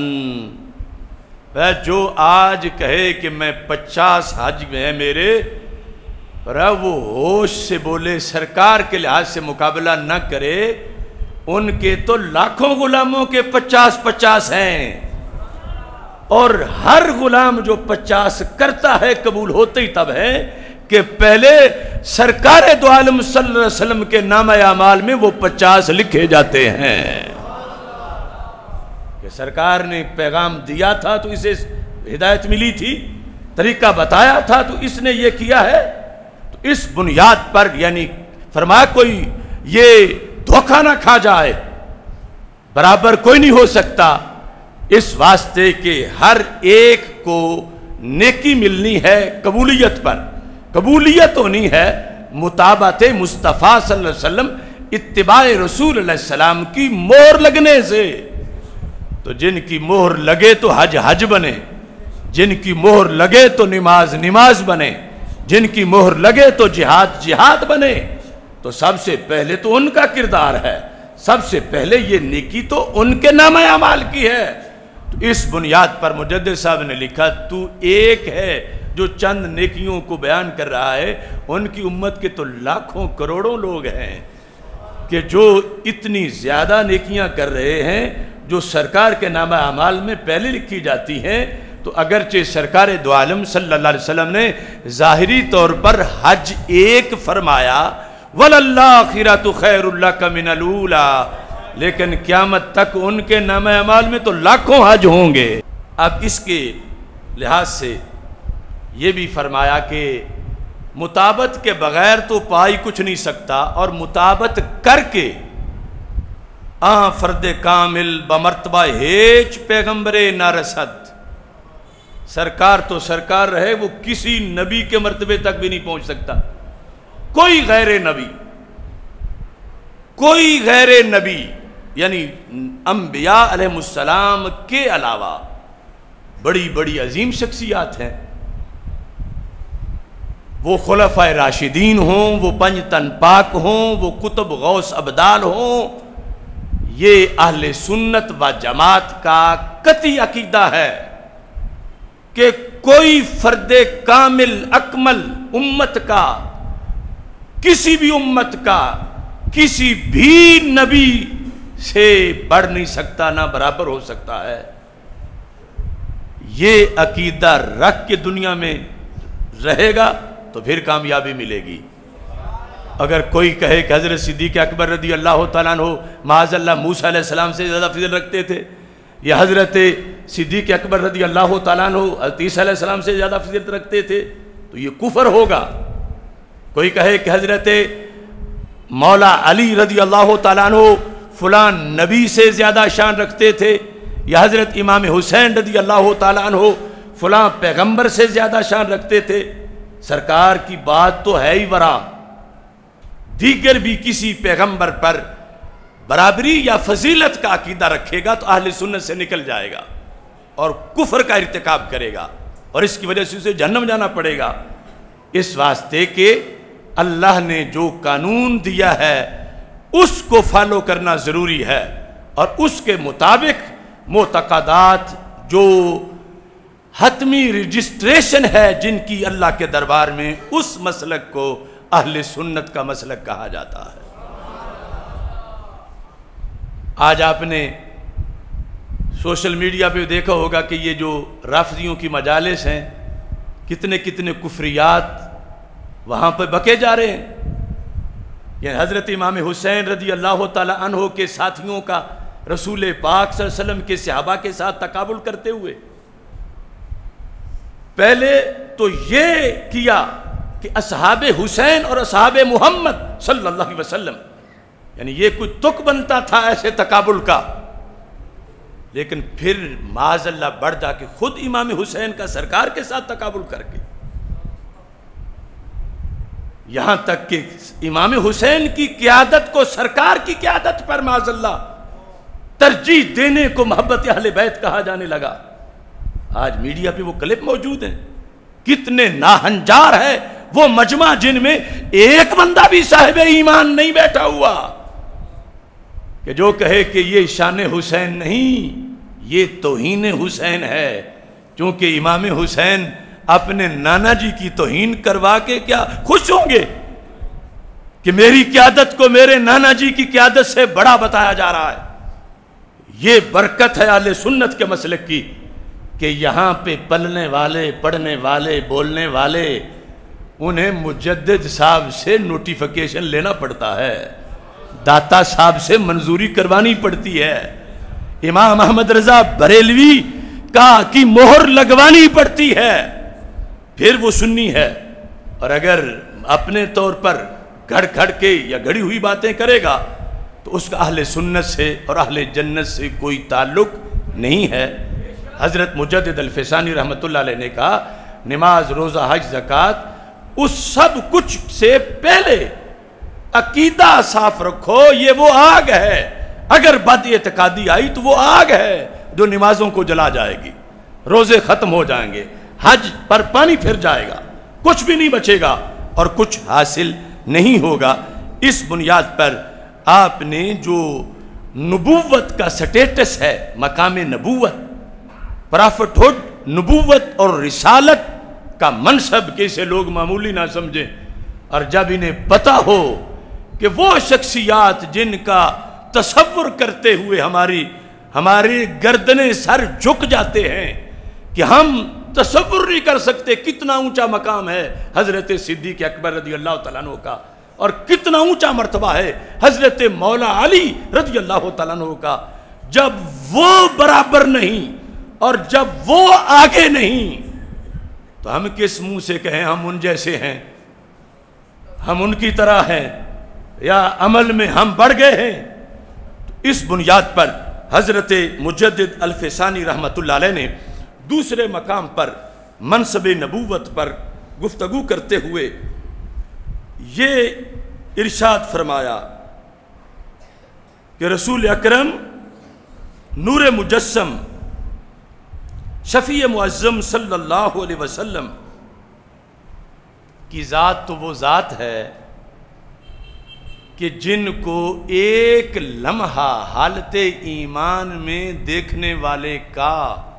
جو آج کہے کہ میں پچاس حج میں ہے میرے، پر وہ ہوش سے بولے، سرکار کے لحاظ سے مقابلہ نہ کرے، ان کے تو لاکھوں غلاموں کے پچاس پچاس ہیں، اور ہر غلام جو پچاس کرتا ہے قبول ہوتے ہی تب ہے کہ پہلے سرکار دو عالم صلی اللہ علیہ وسلم کے نامہ اعمال میں وہ پچاس لکھے جاتے ہیں کہ سرکار نے پیغام دیا تھا تو اسے ہدایت ملی تھی، طریقہ بتایا تھا تو اس نے یہ کیا ہے. تو اس بنیاد پر یعنی فرمایا کوئی یہ دھوکہ نہ کھا جائے، برابر کوئی نہیں ہو سکتا، اس واسطے کہ ہر ایک کو نیکی ملنی ہے قبولیت پر، قبولیت ہونی ہے مطابقت مصطفیٰ صلی اللہ علیہ وسلم، اتباع رسول علیہ السلام کی مہر لگنے سے۔ تو جن کی مہر لگے تو حج حج بنے، جن کی مہر لگے تو نماز نماز بنے، جن کی مہر لگے تو جہاد جہاد بنے۔ تو سب سے پہلے تو ان کا کردار ہے، سب سے پہلے یہ نیکی تو ان کے نام اعمال کی ہے۔ تو اس بنیاد پر مجدد صاحب نے لکھا، تو ایک ہے جو چند نیکیوں کو بیان کر رہا ہے، ان کی امت کے تو لاکھوں کروڑوں لوگ ہیں کہ جو اتنی زیادہ نیکیاں کر رہے ہیں جو سرکار کے نام اعمال میں پہلے لکھی جاتی ہیں۔ تو اگرچہ سرکار دو عالم صلی اللہ علیہ وسلم نے ظاہری طور پر حج ایک فرمایا، وَلَلْآخِرَةُ خَيْرٌ لَكَ مِنَ الْأُولَىٰ، لیکن قیامت تک ان کے نام اعمال میں تو لاکھوں حج ہوں گے۔ اب اس کے لحاظ سے یہ بھی فرمایا کہ مطابقت کے بغیر تو پائی کچھ نہیں سکتا، اور مطابقت کر کے آن فرد کامل بمرتبہ ہیچ پیغمبر نارسد، سرکار تو سرکار رہے، وہ کسی نبی کے مرتبے تک بھی نہیں پہنچ سکتا۔ کوئی غیر نبی، کوئی غیر نبی یعنی انبیاء علیہ السلام کے علاوہ بڑی بڑی عظیم شخصیات ہیں، وہ خلفائے راشدین ہوں، وہ پنج تن پاک ہوں، وہ کتب غوث ابدال ہوں، یہ اہل سنت و جماعت کا قطعی عقیدہ ہے کہ کوئی فرد کامل اکمل امت کا، کسی بھی امت کا، کسی بھی نبی سے بڑھ نہیں سکتا، نہ برابر ہو سکتا ہے۔ یہ عقیدہ رکھ کے دنیا میں رہے گا تو پھر کامیابی ملے گی۔ اگر کوئی کہے کہ حضرت صدیق اکبر رضی اللہ تعالیٰ عنہ معاذ اللہ موسیٰ علیہ السلام سے زیادہ فضل رکھتے تھے، یا حضرت صدیق اکبر رضی اللہ تعالیٰ عنہ حضرت عیسیٰ علیہ السلام سے زیادہ فضل رکھتے تھے، تو یہ کفر ہوگا۔ کوئی کہے کہ حضرت مولا علی رضی اللہ تعالیٰ عنہ فلان نبی سے زیادہ شان رکھتے تھے، یا حضرت امام حسین رضی اللہ تعالیٰ عنہ فلان پیغمبر سے زیادہ شان رکھتے تھے، سرکار کی بات تو ہے ہی ورا، دیگر بھی کسی پیغمبر پر برابری یا فضیلت کا عقیدہ رکھے گا تو اہل سنت سے نکل جائے گا اور کفر کا ارتکاب کرے گا، اور اس کی وجہ سے اسے جہنم جانا پڑے گا۔ اس واسطے کہ اللہ نے جو قانون دیا ہے اس کو فالو کرنا ضروری ہے، اور اس کے مطابق معتقدات جو حتمی رجسٹریشن ہے جن کی اللہ کے دربار میں، اس مسلک کو اہل سنت کا مسلک کہا جاتا ہے۔ آج آپ نے سوشل میڈیا پہ دیکھا ہوگا کہ یہ جو رافضیوں کی مجالس ہیں، کتنے کتنے کفریات وہاں پہ بکے جا رہے ہیں۔ یعنی حضرت امام حسین رضی اللہ تعالی عنہ کے ساتھیوں کا رسول پاک صلی اللہ علیہ وسلم کے صحابہ کے ساتھ تقابل کرتے ہوئے پہلے تو یہ کیا کہ اصحاب حسین اور اصحاب محمد صلی اللہ علیہ وسلم، یعنی یہ کوئی تک بنتا تھا ایسے تقابل کا، لیکن پھر معاذ اللہ بڑھ جا کے خود امام حسین کا سرکار کے ساتھ تقابل کر کے، یہاں تک کہ امام حسین کی قیادت کو سرکار کی قیادت پر معاذ اللہ ترجیح دینے کو محبت اہل بیت کہا جانے لگا۔ آج میڈیا پہ وہ کلپ موجود ہیں، کتنے ناہنجار ہے وہ مجمع جن میں ایک بندہ بھی صاحب ایمان نہیں بیٹھا ہوا کہ جو کہے کہ یہ شان حسین نہیں، یہ توہین حسین ہے، کیونکہ امام حسین اپنے نانا جی کی توہین کروا کے کیا خوش ہوں گے کہ میری قیادت کو میرے نانا جی کی قیادت سے بڑا بتایا جا رہا ہے۔ یہ برکت ہے اہل سنت کے مسلک کی کہ یہاں پہ پلنے والے، پڑھنے والے، بولنے والے، انہیں مجدد صاحب سے نوٹیفیکیشن لینا پڑتا ہے، داتا صاحب سے منظوری کروانی پڑتی ہے، امام احمد رضا بریلوی کا کی مہر لگوانی پڑتی ہے، پھر وہ سنی ہے۔ اور اگر اپنے طور پر گھڑ گھڑ کے یا گھڑی ہوئی باتیں کرے گا تو اس کا اہل سنت سے اور اہل جنت سے کوئی تعلق نہیں ہے۔ حضرت مجدد الفسانی رحمۃ اللہ علیہ نے کہا نماز، روزہ، حج، زکوٰۃ، اس سب کچھ سے پہلے عقیدہ صاف رکھو، یہ وہ آگ ہے، اگر بد اعتقادی آئی تو وہ آگ ہے جو نمازوں کو جلا جائے گی، روزے ختم ہو جائیں گے، حج پر پانی پھر جائے گا، کچھ بھی نہیں بچے گا اور کچھ حاصل نہیں ہوگا۔ اس بنیاد پر آپ نے جو نبوت کا سٹیٹس ہے، مقام نبوت، پرافٹہڈ، نبوت اور رسالت کا منصب، کہ اسے لوگ معمولی نہ سمجھیں، اور جب انہیں پتہ ہو کہ وہ شخصیات جن کا تصور کرتے ہوئے ہماری ہماری گردنیں سر جھک جاتے ہیں کہ ہم تصور نہیں کر سکتے کتنا اونچا مقام ہے حضرت صدیق اکبر رضی اللہ تعالیٰ عنہ کا، اور کتنا اونچا مرتبہ ہے حضرت مولا علی رضی اللہ تعالیٰ عنہ کا، جب وہ برابر نہیں اور جب وہ آگے نہیں تو ہم کس منہ سے کہیں ہم ان جیسے ہیں، ہم ان کی طرح ہیں، یا عمل میں ہم بڑھ گئے ہیں؟ تو اس بنیاد پر حضرت مجدد الفسانی رحمۃ اللہ علیہ نے دوسرے مقام پر منصب نبوت پر گفتگو کرتے ہوئے یہ ارشاد فرمایا کہ رسول اکرم نور مجسم شفیع معظم صلی اللہ علیہ وسلم کی ذات تو وہ ذات ہے کہ جن کو ایک لمحہ حالت ایمان میں دیکھنے والے کا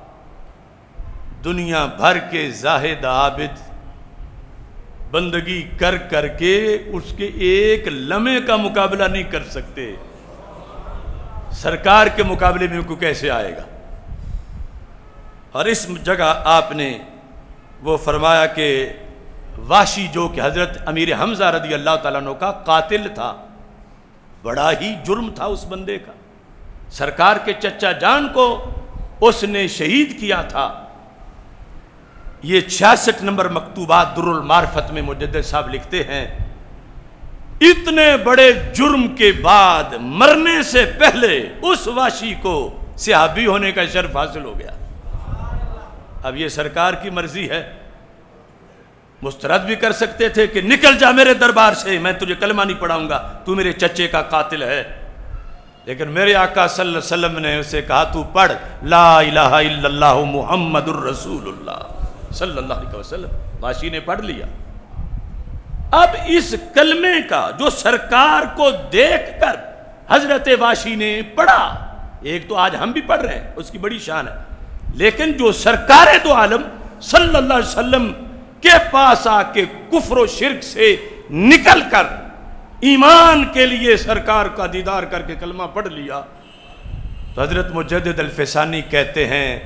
دنیا بھر کے زاہد عابد بندگی کر کر کے اس کے ایک لمحے کا مقابلہ نہیں کر سکتے، سرکار کے مقابلے میں کو کیسے آئے گا؟ اور اس جگہ آپ نے وہ فرمایا کہ واشی جو کہ حضرت امیر حمزہ رضی اللہ تعالیٰ عنہ کا قاتل تھا، بڑا ہی جرم تھا اس بندے کا، سرکار کے چچا جان کو اس نے شہید کیا تھا۔ یہ چھیاسٹھ نمبر مکتوبات در المعرفت میں مجدد صاحب لکھتے ہیں، اتنے بڑے جرم کے بعد مرنے سے پہلے اس واشی کو صحابی ہونے کا شرف حاصل ہو گیا۔ اب یہ سرکار کی مرضی ہے، مسترد بھی کر سکتے تھے کہ نکل جا میرے دربار سے، میں تجھے کلمہ نہیں پڑھاؤں گا، تو میرے چچے کا قاتل ہے، لیکن میرے آقا صلی اللہ علیہ وسلم نے اسے کہا تو پڑھ لا الہ الا اللہ محمد الرسول اللہ صلی اللہ علیہ وسلم۔ واشی نے پڑھ لیا۔ اب اس کلمے کا جو سرکار کو دیکھ کر حضرت واشی نے پڑھا، ایک تو آج ہم بھی پڑھ رہے ہیں، اس کی بڑی شان ہے، لیکن جو سرکار دو عالم صلی اللہ علیہ وسلم کے پاس آ کے کفر و شرک سے نکل کر ایمان کے لیے سرکار کا دیدار کر کے کلمہ پڑھ لیا، تو حضرت مجدد الفسانی کہتے ہیں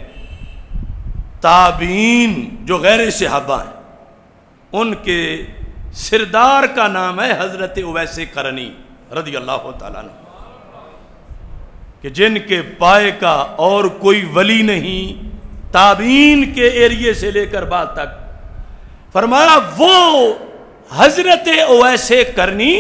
تابعین جو غیر صحابہ ہیں ان کے سردار کا نام ہے حضرت اویس قرنی رضی اللہ تعالیٰ عنہ، کہ جن کے پائے کا اور کوئی ولی نہیں تابعین کے ایریے سے لے کر بعد تک۔ فرمایا وہ حضرت اویس قرنی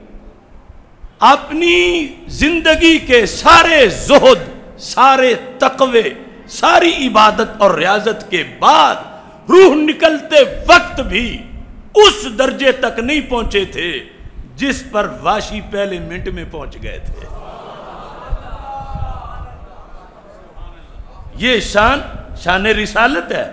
اپنی زندگی کے سارے زہد، سارے تقوی، ساری عبادت اور ریاضت کے بعد روح نکلتے وقت بھی اس درجے تک نہیں پہنچے تھے جس پر واشی پہلے منٹ میں پہنچ گئے تھے۔ یہ شان شان رسالت ہے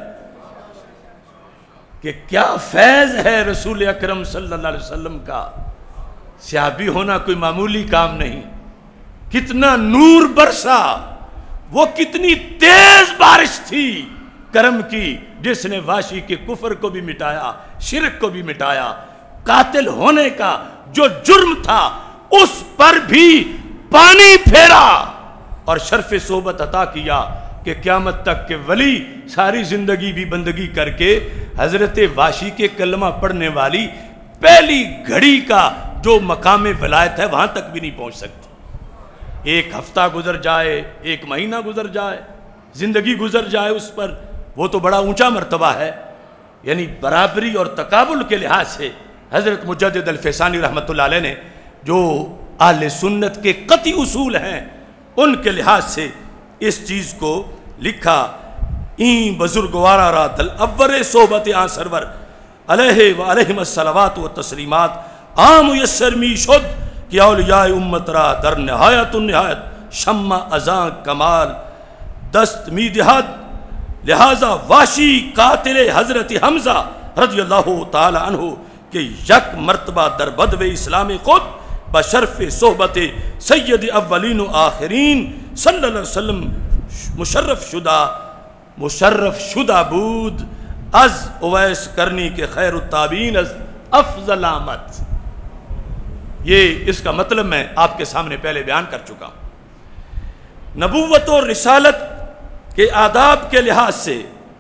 کہ کیا فیض ہے رسول اکرم صلی اللہ علیہ وسلم کا۔ صحابی ہونا کوئی معمولی کام نہیں، کتنا نور برسا، وہ کتنی تیز بارش تھی کرم کی جس نے واشی کے کفر کو بھی مٹایا، شرک کو بھی مٹایا، قاتل ہونے کا جو جرم تھا اس پر بھی پانی پھیرا اور شرف صحبت عطا کیا کہ قیامت تک کے ولی ساری زندگی بھی بندگی کر کے حضرت واشی کے کلمہ پڑھنے والی پہلی گھڑی کا جو مقام ولایت ہے وہاں تک بھی نہیں پہنچ سکتی۔ ایک ہفتہ گزر جائے، ایک مہینہ گزر جائے، زندگی گزر جائے اس پر، وہ تو بڑا اونچا مرتبہ ہے۔ یعنی برابری اور تقابل کے لحاظ سے حضرت مجدد الفسانی رحمۃ اللہ علیہ نے جو اہل سنت کے قطعی اصول ہیں، ان کے لحاظ سے اس چیز کو لکھا۔ این بزرگوارا را دل اول صحبت آن سرور علیہ و علیہم الصلوات و تسلیمات آم میسر می شد کہ اولیاء امت را در نہایت النہایت شمع ازاں کمال دست می دہد، لہذا واشی قاتل حضرت حمزہ رضی اللہ تعالی عنہ کہ یک مرتبہ در بدو اسلام خود بشرف صحبت سید اولین و آخرین صلی اللہ علیہ وسلم مشرف شدہ مشرف شدہ بود از اویس کرنی کے خیر التابعین از افضل آمد۔ یہ اس کا مطلب میں آپ کے سامنے پہلے بیان کر چکا ہوں۔ نبوت اور رسالت کے آداب کے لحاظ سے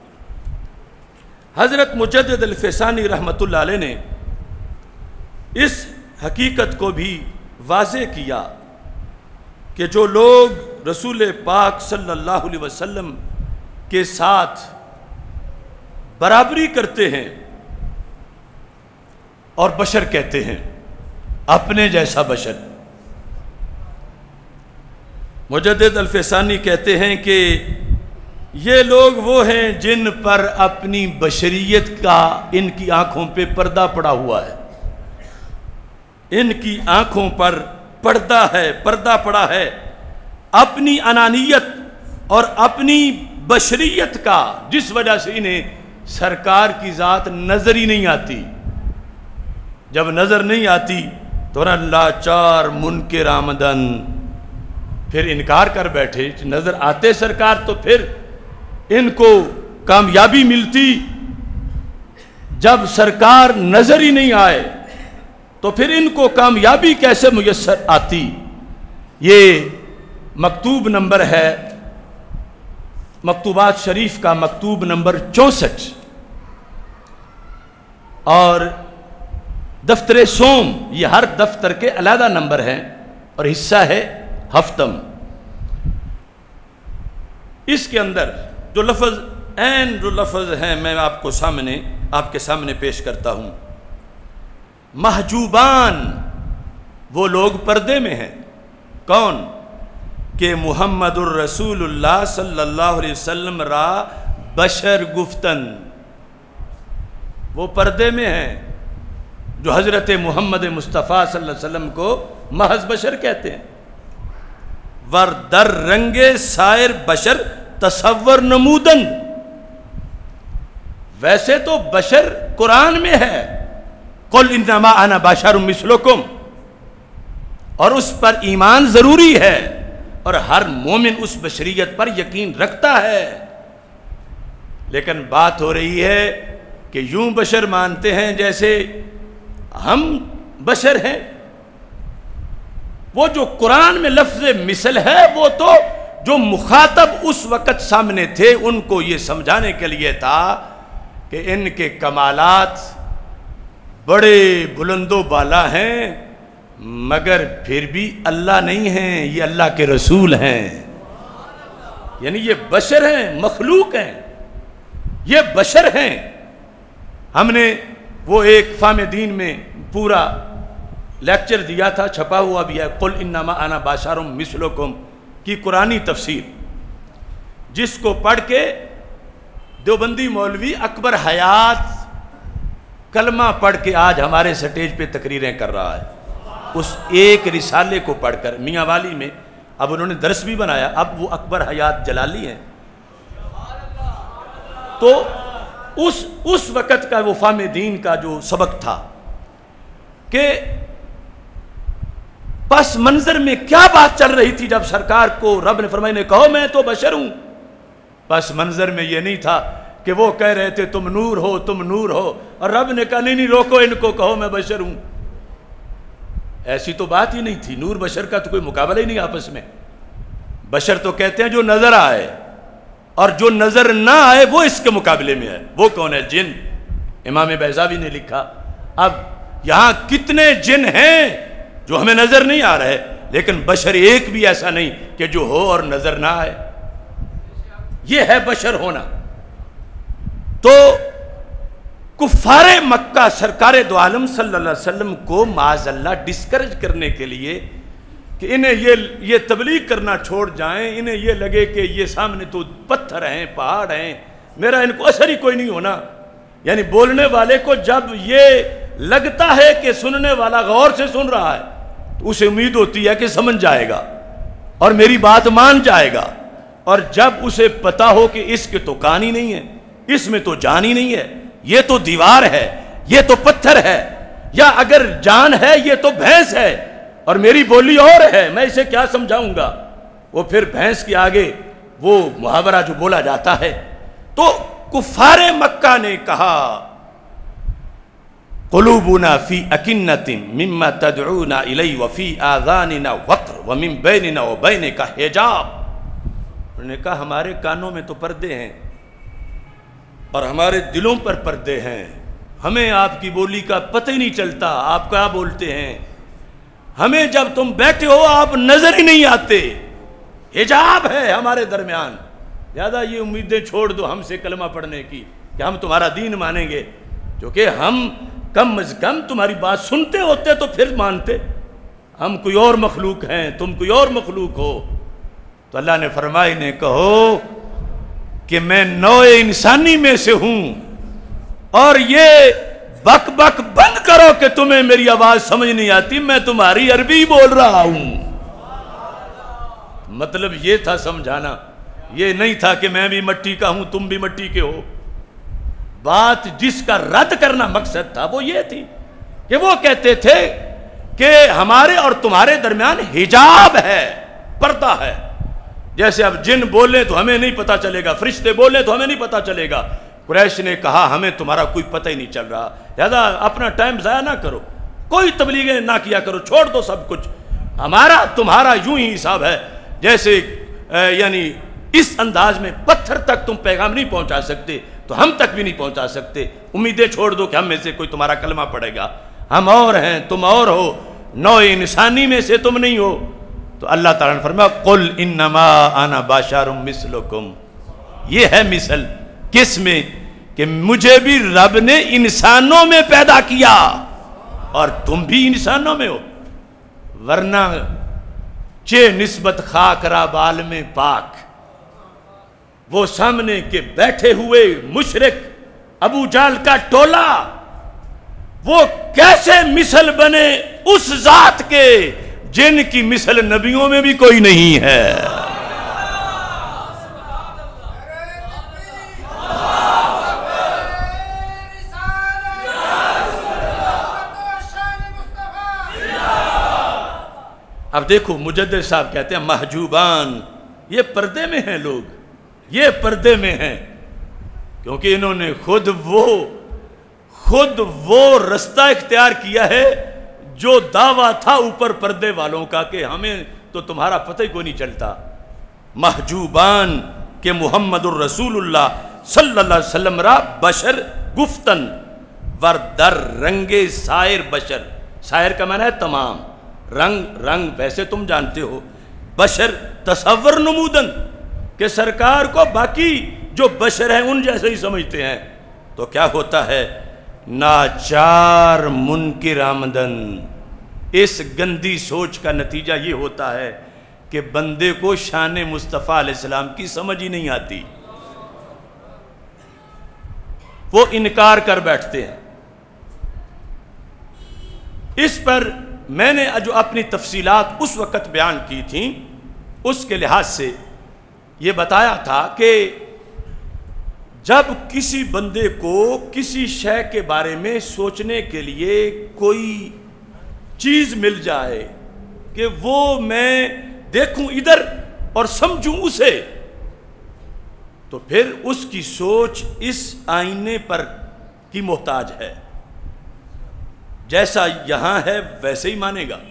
حضرت مجدد الفسانی رحمۃ اللہ علیہ نے اس حقیقت کو بھی واضح کیا کہ جو لوگ رسول پاک صلی اللہ علیہ وسلم کے ساتھ برابری کرتے ہیں اور بشر کہتے ہیں، اپنے جیسا بشر، مجدد الفسانی کہتے ہیں کہ یہ لوگ وہ ہیں جن پر اپنی بشریت کا ان کی آنکھوں پہ پردہ پڑا ہوا ہے، ان کی آنکھوں پر پردہ ہے پردہ پڑا ہے اپنی انانیت اور اپنی بشریت کا، جس وجہ سے انہیں سرکار کی ذات نظر ہی نہیں آتی۔ جب نظر نہیں آتی تو اللہ چار منکر آمدن، پھر انکار کر بیٹھے، نظر آتے سرکار تو پھر ان کو کامیابی ملتی، جب سرکار نظر ہی نہیں آئے تو پھر ان کو کامیابی کیسے میسر آتی؟ یہ مکتوب نمبر ہے، مکتوبات شریف کا مکتوب نمبر چونسٹھ، اور دفتر سوم، یہ ہر دفتر کے علیحدہ نمبر ہیں اور حصہ ہے ہفتم۔ اس کے اندر جو لفظ عین جو لفظ ہیں میں آپ کو سامنے آپ کے سامنے پیش کرتا ہوں۔ محجوبان وہ لوگ پردے میں ہیں، کون؟ کہ محمد الرسول اللہ صلی اللہ علیہ وسلم را بشر گفتن، وہ پردے میں ہیں جو حضرت محمد مصطفیٰ صلی اللہ علیہ وسلم کو محض بشر کہتے ہیں۔ ور در رنگ سائر بشر تصور نمودن، ویسے تو بشر قرآن میں ہے، قل انما انا بشر مثلکم، اور اس پر ایمان ضروری ہے اور ہر مومن اس بشریت پر یقین رکھتا ہے، لیکن بات ہو رہی ہے کہ یوں بشر مانتے ہیں جیسے ہم بشر ہیں۔ وہ جو قرآن میں لفظ مثل ہے وہ تو جو مخاطب اس وقت سامنے تھے ان کو یہ سمجھانے کے لیے تھا کہ ان کے کمالات بڑے بلند و بالا ہیں، مگر پھر بھی اللہ نہیں ہیں، یہ اللہ کے رسول ہیں، یعنی یہ بشر ہیں، مخلوق ہیں، یہ بشر ہیں۔ ہم نے وہ ایک فہم دین میں پورا لیکچر دیا تھا، چھپا ہوا بھی ہے، قل انما انا بشر مثلکم کی قرآنی تفسیر، جس کو پڑھ کے دیوبندی مولوی اکبر حیات کلمہ پڑھ کے آج ہمارے سٹیج پہ تقریریں کر رہا ہے، اس ایک رسالے کو پڑھ کر میاں والی میں۔ اب انہوں نے درس بھی بنایا، اب وہ اکبر حیات جلالی ہیں۔ تو اس اس وقت کا وہ فہم دین کا جو سبق تھا کہ پس منظر میں کیا بات چل رہی تھی جب سرکار کو رب نے فرمایا نے کہو میں تو بشر ہوں، پس منظر میں یہ نہیں تھا کہ وہ کہہ رہے تھے تم نور ہو تم نور ہو، اور رب نے کہا نہیں نہیں روکو ان کو، کہو میں بشر ہوں۔ ایسی تو بات ہی نہیں تھی، نور بشر کا تو کوئی مقابلہ ہی نہیں آپس میں۔ بشر تو کہتے ہیں جو نظر آئے، اور جو نظر نہ آئے وہ اس کے مقابلے میں ہے، وہ کون ہے؟ جن۔ امام بیضاوی نے لکھا اب یہاں کتنے جن ہیں جو ہمیں نظر نہیں آ رہے، لیکن بشر ایک بھی ایسا نہیں کہ جو ہو اور نظر نہ آئے، یہ ہے بشر ہونا۔ تو کفار مکہ سرکار دو عالم صلی اللہ علیہ وسلم کو معاذ اللہ ڈسکریج کرنے کے لیے کہ انہیں یہ یہ تبلیغ کرنا چھوڑ جائیں، انہیں یہ لگے کہ یہ سامنے تو پتھر ہیں، پہاڑ ہیں، میرا ان کو اثر ہی کوئی نہیں ہونا. یعنی بولنے والے کو جب یہ لگتا ہے کہ سننے والا غور سے سن رہا ہے تو اسے امید ہوتی ہے کہ سمجھ جائے گا اور میری بات مان جائے گا. اور جب اسے پتا ہو کہ اس کے تو کان ہی نہیں ہے، اس میں تو جان ہی نہیں ہے، یہ تو دیوار ہے، یہ تو پتھر ہے، یا اگر جان ہے یہ تو بھینس ہے اور میری بولی اور ہے، میں اسے کیا سمجھاؤں گا. وہ پھر بھینس کے آگے وہ محاورہ جو بولا جاتا ہے. تو کفار مکہ نے کہا قلوبنا فی اکنۃ مما تدعونا الیہ وفی آذاننا وقر ومن بیننا وبینک حجاب. انہوں نے کہا ہمارے کانوں میں تو پردے ہیں اور ہمارے دلوں پر پردے ہیں، ہمیں آپ کی بولی کا پتہ ہی نہیں چلتا، آپ کیا بولتے ہیں، ہمیں جب تم بیٹھے ہو آپ نظر ہی نہیں آتے، حجاب ہے ہمارے درمیان. لہذا یہ امیدیں چھوڑ دو ہم سے کلمہ پڑھنے کی کہ ہم تمہارا دین مانیں گے، جو کہ ہم کم از کم تمہاری بات سنتے ہوتے تو پھر مانتے. ہم کوئی اور مخلوق ہیں، تم کوئی اور مخلوق ہو. تو اللہ نے فرمایا انہیں کہو کہ میں نوع انسانی میں سے ہوں اور یہ بک بک بند کرو کہ تمہیں میری آواز سمجھ نہیں آتی، میں تمہاری عربی بول رہا ہوں. مطلب یہ تھا سمجھانا، یہ نہیں تھا کہ میں بھی مٹی کا ہوں تم بھی مٹی کے ہو. بات جس کا رد کرنا مقصد تھا وہ یہ تھی کہ وہ کہتے تھے کہ ہمارے اور تمہارے درمیان حجاب ہے، پردہ ہے. جیسے اب جن بولیں تو ہمیں نہیں پتا چلے گا، فرشتے بولیں تو ہمیں نہیں پتا چلے گا. قریش نے کہا ہمیں تمہارا کوئی پتہ ہی نہیں چل رہا، لہذا اپنا ٹائم ضائع نہ کرو، کوئی تبلیغیں نہ کیا کرو، چھوڑ دو سب کچھ. ہمارا تمہارا یوں ہی حساب ہے جیسے یعنی اس انداز میں پتھر تک تم پیغام نہیں پہنچا سکتے تو ہم تک بھی نہیں پہنچا سکتے. امیدیں چھوڑ دو کہ ہم میں سے کوئی تمہارا کلمہ پڑھے گا. ہم اور ہیں، تم اور ہو، نوع انسانی میں سے تم نہیں ہو. تو اللہ تعالیٰ نے فرمایا قل انما انا بشر مثلکم. یہ ہے مثل کس میں کہ مجھے بھی رب نے انسانوں میں پیدا کیا اور تم بھی انسانوں میں ہو. ورنہ چے نسبت خاک را بال میں پاک، وہ سامنے کے بیٹھے ہوئے مشرک ابو جہل کا ٹولہ وہ کیسے مثل بنے اس ذات کے جن کی مثل نبیوں میں بھی کوئی نہیں ہے. اب دیکھو مجدد صاحب کہتے ہیں محجوبان، یہ پردے میں ہیں لوگ، یہ پردے میں ہیں کیونکہ انہوں نے خود وہ خود وہ رستہ اختیار کیا ہے جو دعویٰ تھا اوپر پردے والوں کا کہ ہمیں تو تمہارا پتہ ہی کوئی نہیں چلتا. محجوبان کہ محمد الرسول اللہ صلی اللہ علیہ وسلم را بشر گفتن ور در رنگ سائر بشر. سائر کا معنی ہے تمام، رنگ رنگ ویسے تم جانتے ہو، بشر تصور نمودن کہ سرکار کو باقی جو بشر ہیں ان جیسے ہی سمجھتے ہیں. تو کیا ہوتا ہے ناچار منکر آمدن. اس گندی سوچ کا نتیجہ یہ ہوتا ہے کہ بندے کو شان مصطفیٰ علیہ السلام کی سمجھ ہی نہیں آتی، وہ انکار کر بیٹھتے ہیں. اس پر میں نے جو اپنی تفصیلات اس وقت بیان کی تھیں اس کے لحاظ سے یہ بتایا تھا کہ جب کسی بندے کو کسی شے کے بارے میں سوچنے کے لیے کوئی چیز مل جائے کہ وہ میں دیکھوں ادھر اور سمجھوں اسے، تو پھر اس کی سوچ اس آئینے پر کی محتاج ہے. جیسا یہاں ہے ویسے ہی مانے گا.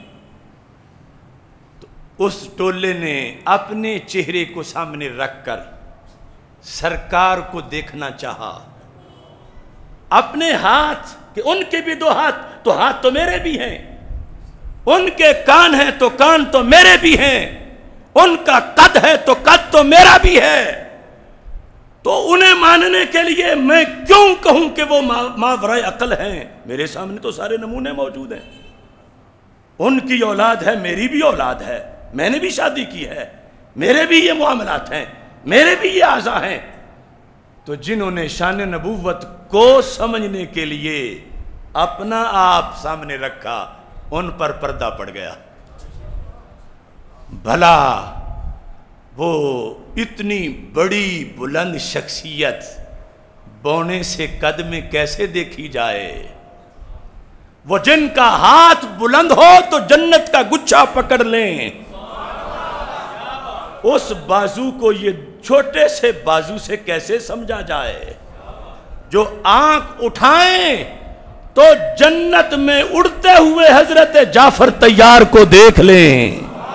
تو اس ٹولے نے اپنے چہرے کو سامنے رکھ کر سرکار کو دیکھنا چاہا. اپنے ہاتھ کہ ان کے بھی دو ہاتھ تو ہاتھ تو میرے بھی ہیں، ان کے کان ہیں تو کان تو میرے بھی ہیں، ان کا قد ہے تو قد تو میرا بھی ہے. تو انہیں ماننے کے لیے میں کیوں کہوں کہ وہ ماورائے عقل ہیں؟ میرے سامنے تو سارے نمونے موجود ہیں. ان کی اولاد ہے، میری بھی اولاد ہے، میں نے بھی شادی کی ہے، میرے بھی یہ معاملات ہیں، میرے بھی یہ اعضاء ہیں. تو جنہوں نے شان نبوت کو سمجھنے کے لیے اپنا آپ سامنے رکھا ان پر پردہ پڑ گیا. بھلا وہ اتنی بڑی بلند شخصیت بونے سے قد میں کیسے دیکھی جائے؟ وہ جن کا ہاتھ بلند ہو تو جنت کا گچھا پکڑ لیں، اس بازو کو یہ چھوٹے سے بازو سے کیسے سمجھا جائے؟ جو آنکھ اٹھائیں تو جنت میں اڑتے ہوئے حضرت جعفر طیار کو دیکھ لیں.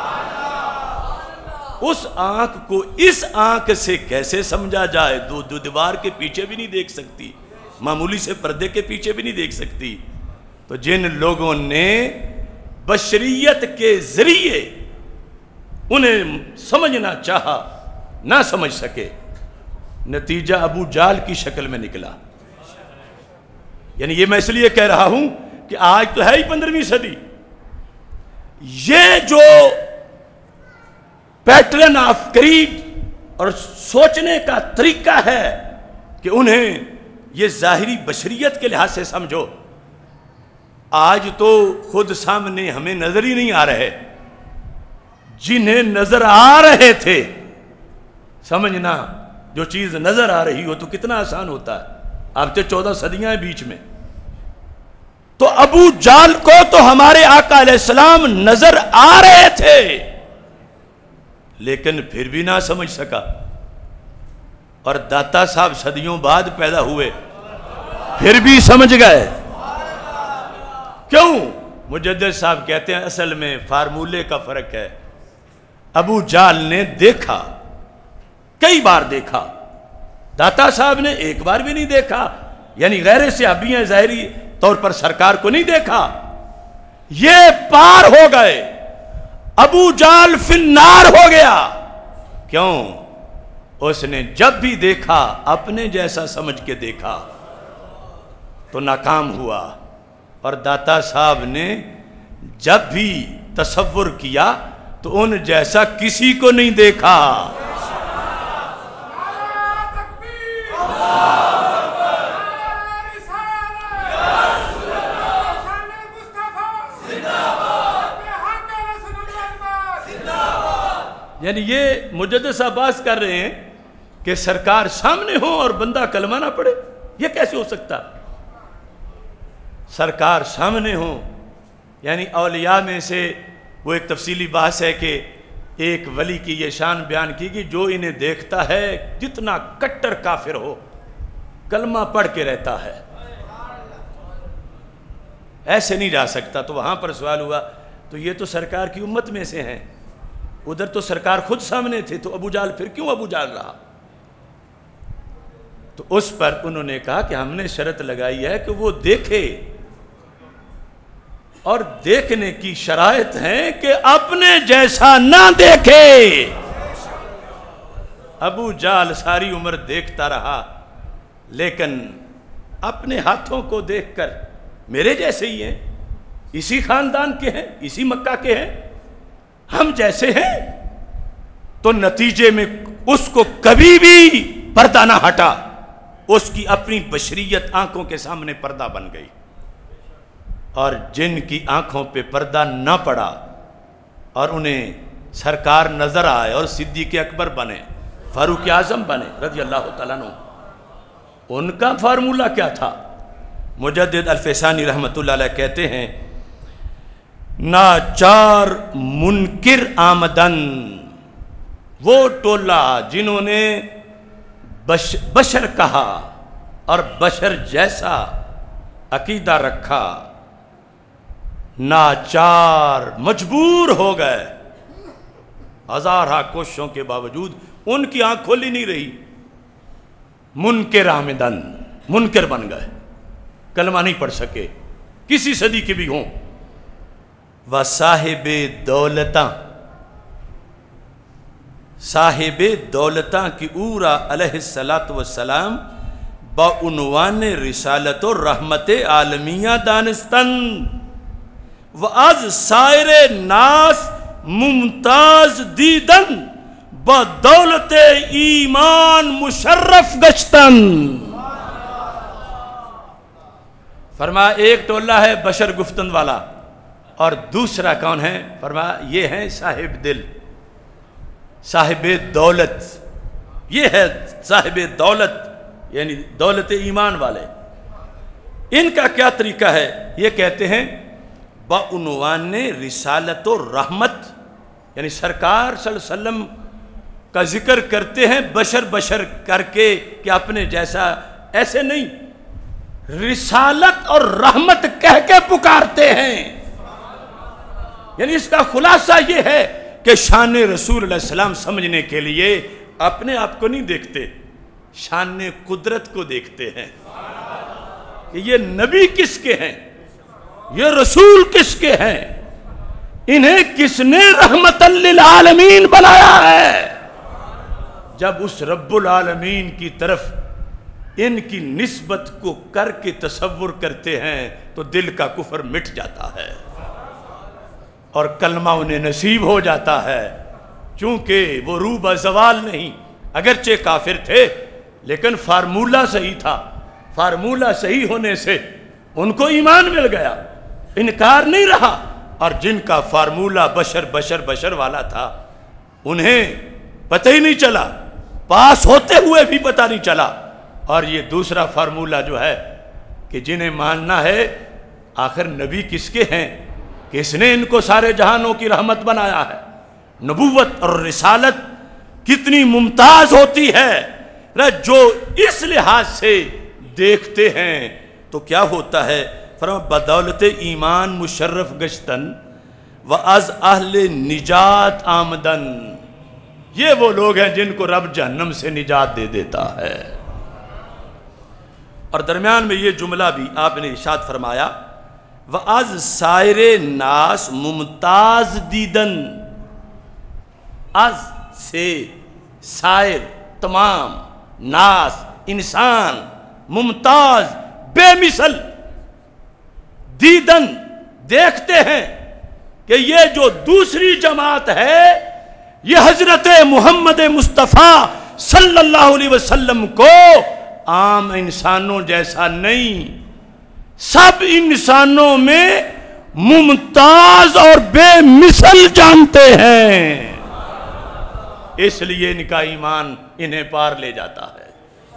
اس آنکھ کو اس آنکھ سے کیسے سمجھا جائے؟ دو دو دیوار کے پیچھے بھی نہیں دیکھ سکتی، معمولی سے پردے کے پیچھے بھی نہیں دیکھ سکتی. تو جن لوگوں نے بشریت کے ذریعے انہیں سمجھنا چاہا نہ سمجھ سکے، نتیجہ ابو جال کی شکل میں نکلا. یعنی یہ میں اس لیے کہہ رہا ہوں کہ آج تو ہے ہی پندرہویں صدی، یہ جو پیٹرن آف کریڈ اور سوچنے کا طریقہ ہے کہ انہیں یہ ظاہری بشریت کے لحاظ سے سمجھو، آج تو خود سامنے ہمیں نظر ہی نہیں آ رہے. جنہیں نظر آ رہے تھے سمجھنا، جو چیز نظر آ رہی ہو تو کتنا آسان ہوتا ہے. اب تو چودہ صدیاں ہیں بیچ میں. تو ابو جال کو تو ہمارے آقا علیہ السلام نظر آ رہے تھے لیکن پھر بھی نہ سمجھ سکا. اور داتا صاحب صدیوں بعد پیدا ہوئے پھر بھی سمجھ گئے. کیوں؟ مجدد صاحب کہتے ہیں اصل میں فارمولے کا فرق ہے. ابو جال نے دیکھا، کئی بار دیکھا، داتا صاحب نے ایک بار بھی نہیں دیکھا. یعنی غیر صحابیاں ظاہری طور پر سرکار کو نہیں دیکھا، یہ پار ہو گئے. ابو جال فی النار ہو گیا. کیوں؟ اس نے جب بھی دیکھا اپنے جیسا سمجھ کے دیکھا تو ناکام ہوا. اور داتا صاحب نے جب بھی تصور کیا تو ان جیسا کسی کو نہیں دیکھا. یعنی یہ مجدد صاحب باز کر رہے ہیں کہ سرکار سامنے ہو اور بندہ کلمہ نہ پڑھے، یہ کیسے ہو سکتا؟ سرکار سامنے ہو. یعنی اولیاء میں سے وہ ایک تفصیلی بحث ہے کہ ایک ولی کی یہ شان بیان کی کہ جو انہیں دیکھتا ہے جتنا کٹر کافر ہو کلمہ پڑھ کے رہتا ہے، ایسے نہیں جا سکتا. تو وہاں پر سوال ہوا تو یہ تو سرکار کی امت میں سے ہیں، ادھر تو سرکار خود سامنے تھے، تو ابو جال پھر کیوں ابو جال رہا؟ تو اس پر انہوں نے کہا کہ ہم نے شرط لگائی ہے کہ وہ دیکھے، اور دیکھنے کی شرائط ہیں کہ اپنے جیسا نہ دیکھے. ابو جال ساری عمر دیکھتا رہا لیکن اپنے ہاتھوں کو دیکھ کر میرے جیسے ہی ہیں، اسی خاندان کے ہیں، اسی مکہ کے ہیں، ہم جیسے ہیں. تو نتیجے میں اس کو کبھی بھی پردہ نہ ہٹا، اس کی اپنی بشریت آنکھوں کے سامنے پردہ بن گئی. اور جن کی آنکھوں پہ پردہ نہ پڑا اور انہیں سرکار نظر آئے اور صدیق اکبر بنے، فاروق اعظم بنے رضی اللہ تعالیٰ عنہ، ان کا فارمولہ کیا تھا؟ مجدد الفسانی رحمت اللہ علیہ کہتے ہیں ناچار منکر آمدن، وہ ٹولہ جنہوں نے بش بشر کہا اور بشر جیسا عقیدہ رکھا، ناچار مجبور ہو گئے، ہزارہ کوششوں کے باوجود ان کی آنکھ کھولی نہیں رہی. منکر آمدن، منکر بن گئے، کلمہ نہیں پڑھ سکے کسی صدی کے بھی ہوں. وصاحب دولتاں، صاحب دولتاں کی اورا علیہ السلام با عنوان رسالت و رحمت عالمیہ دانستن، وَأَز سائر ناس ممتاز دیدن بدولت ایمان مشرف گشتن. فرمایا ایک ٹولہ ہے بشر گفتن والا اور دوسرا کون ہے؟ فرمایا یہ ہیں صاحب دل، صاحب دولت. یہ ہے صاحب دولت یعنی دولت ایمان والے. ان کا کیا طریقہ ہے؟ یہ کہتے ہیں بعنوان رسالت و رحمت، یعنی سرکار صلی اللہ علیہ وسلم کا ذکر کرتے ہیں بشر بشر کر کے کہ اپنے جیسا، ایسے نہیں، رسالت اور رحمت کہہ کے پکارتے ہیں. یعنی اس کا خلاصہ یہ ہے کہ شان رسول اللہ علیہ السلام سمجھنے کے لیے اپنے آپ کو نہیں دیکھتے، شان قدرت کو دیکھتے ہیں کہ یہ نبی کس کے ہیں، یہ رسول کس کے ہیں، انہیں کس نے رحمت للعالمین بنایا ہے. جب اس رب العالمین کی طرف ان کی نسبت کو کر کے تصور کرتے ہیں تو دل کا کفر مٹ جاتا ہے اور کلمہ انہیں نصیب ہو جاتا ہے. چونکہ وہ روح بزوال نہیں، اگرچہ کافر تھے لیکن فارمولہ صحیح تھا. فارمولہ صحیح ہونے سے ان کو ایمان مل گیا، انکار نہیں رہا. اور جن کا فارمولہ بشر بشر بشر والا تھا انہیں پتہ ہی نہیں چلا، پاس ہوتے ہوئے بھی پتہ نہیں چلا. اور یہ دوسرا فارمولہ جو ہے کہ جنہیں ماننا ہے آخر نبی کس کے ہیں، کس نے ان کو سارے جہانوں کی رحمت بنایا ہے. نبوت اور رسالت کتنی ممتاز ہوتی ہے جو اس لحاظ سے دیکھتے ہیں تو کیا ہوتا ہے. فرما بدولت ایمان مشرف گشتن و از اہل نجات آمدن. یہ وہ لوگ ہیں جن کو رب جہنم سے نجات دے دیتا ہے. اور درمیان میں یہ جملہ بھی آپ نے ارشاد فرمایا و از سائر ناس ممتاز دیدن. از سے سائر تمام، ناس انسان، ممتاز بے مثل، دیدن دیکھتے ہیں کہ یہ جو دوسری جماعت ہے یہ حضرت محمد مصطفیٰ صلی اللہ علیہ وسلم کو عام انسانوں جیسا نہیں، سب انسانوں میں ممتاز اور بے مثل جانتے ہیں. اس لیے ان کا ایمان انہیں پار لے جاتا ہے.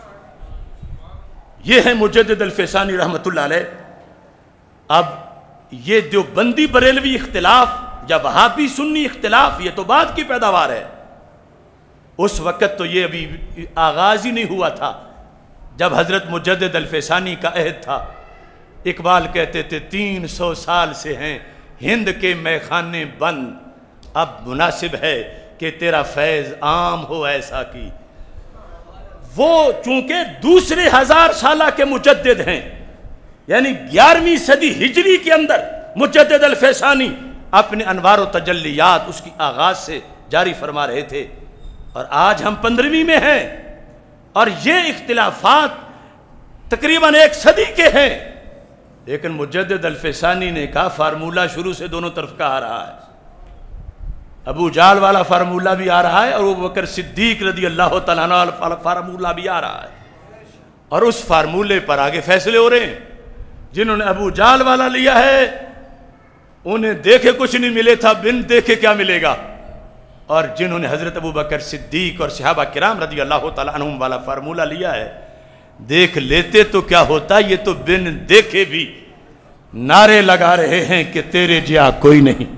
یہ ہے مجدد الفیسانی رحمت اللہ علیہ. اب یہ دیوبندی بریلوی اختلاف یا وہابی سنی اختلاف یہ تو بعد کی پیداوار ہے. اس وقت تو یہ ابھی آغاز ہی نہیں ہوا تھا جب حضرت مجدد الفیسانی کا عہد تھا. اقبال کہتے تھے تین سو سال سے ہیں ہند کے میخانے بند، اب مناسب ہے کہ تیرا فیض عام ہو ایسا کی. وہ چونکہ دوسرے ہزار سالہ کے مجدد ہیں، یعنی گیارہویں صدی ہجری کے اندر مجدد الفیسانی اپنے انوار و تجلیات اس کی آغاز سے جاری فرما رہے تھے، اور آج ہم پندرہویں میں ہیں اور یہ اختلافات تقریباً ایک صدی کے ہیں. لیکن مجدد الفیسانی نے کہا فارمولہ شروع سے دونوں طرف کا آ رہا ہے. ابو جال والا فارمولہ بھی آ رہا ہے اور ابو بکر صدیق رضی اللہ تعالیٰ عنہ والا فارمولہ بھی آ رہا ہے، اور اس فارمولے پر آگے فیصلے ہو رہے ہیں. جنہوں نے ابو جال والا لیا ہے انہیں دیکھے کچھ نہیں ملے تھا، بن دیکھے کیا ملے گا. اور جنہوں نے حضرت ابو بکر صدیق اور صحابہ کرام رضی اللہ تعالیٰ عنہم والا فارمولہ لیا ہے، دیکھ لیتے تو کیا ہوتا، یہ تو بن دیکھے بھی نعرے لگا رہے ہیں کہ تیرے جیا کوئی نہیں.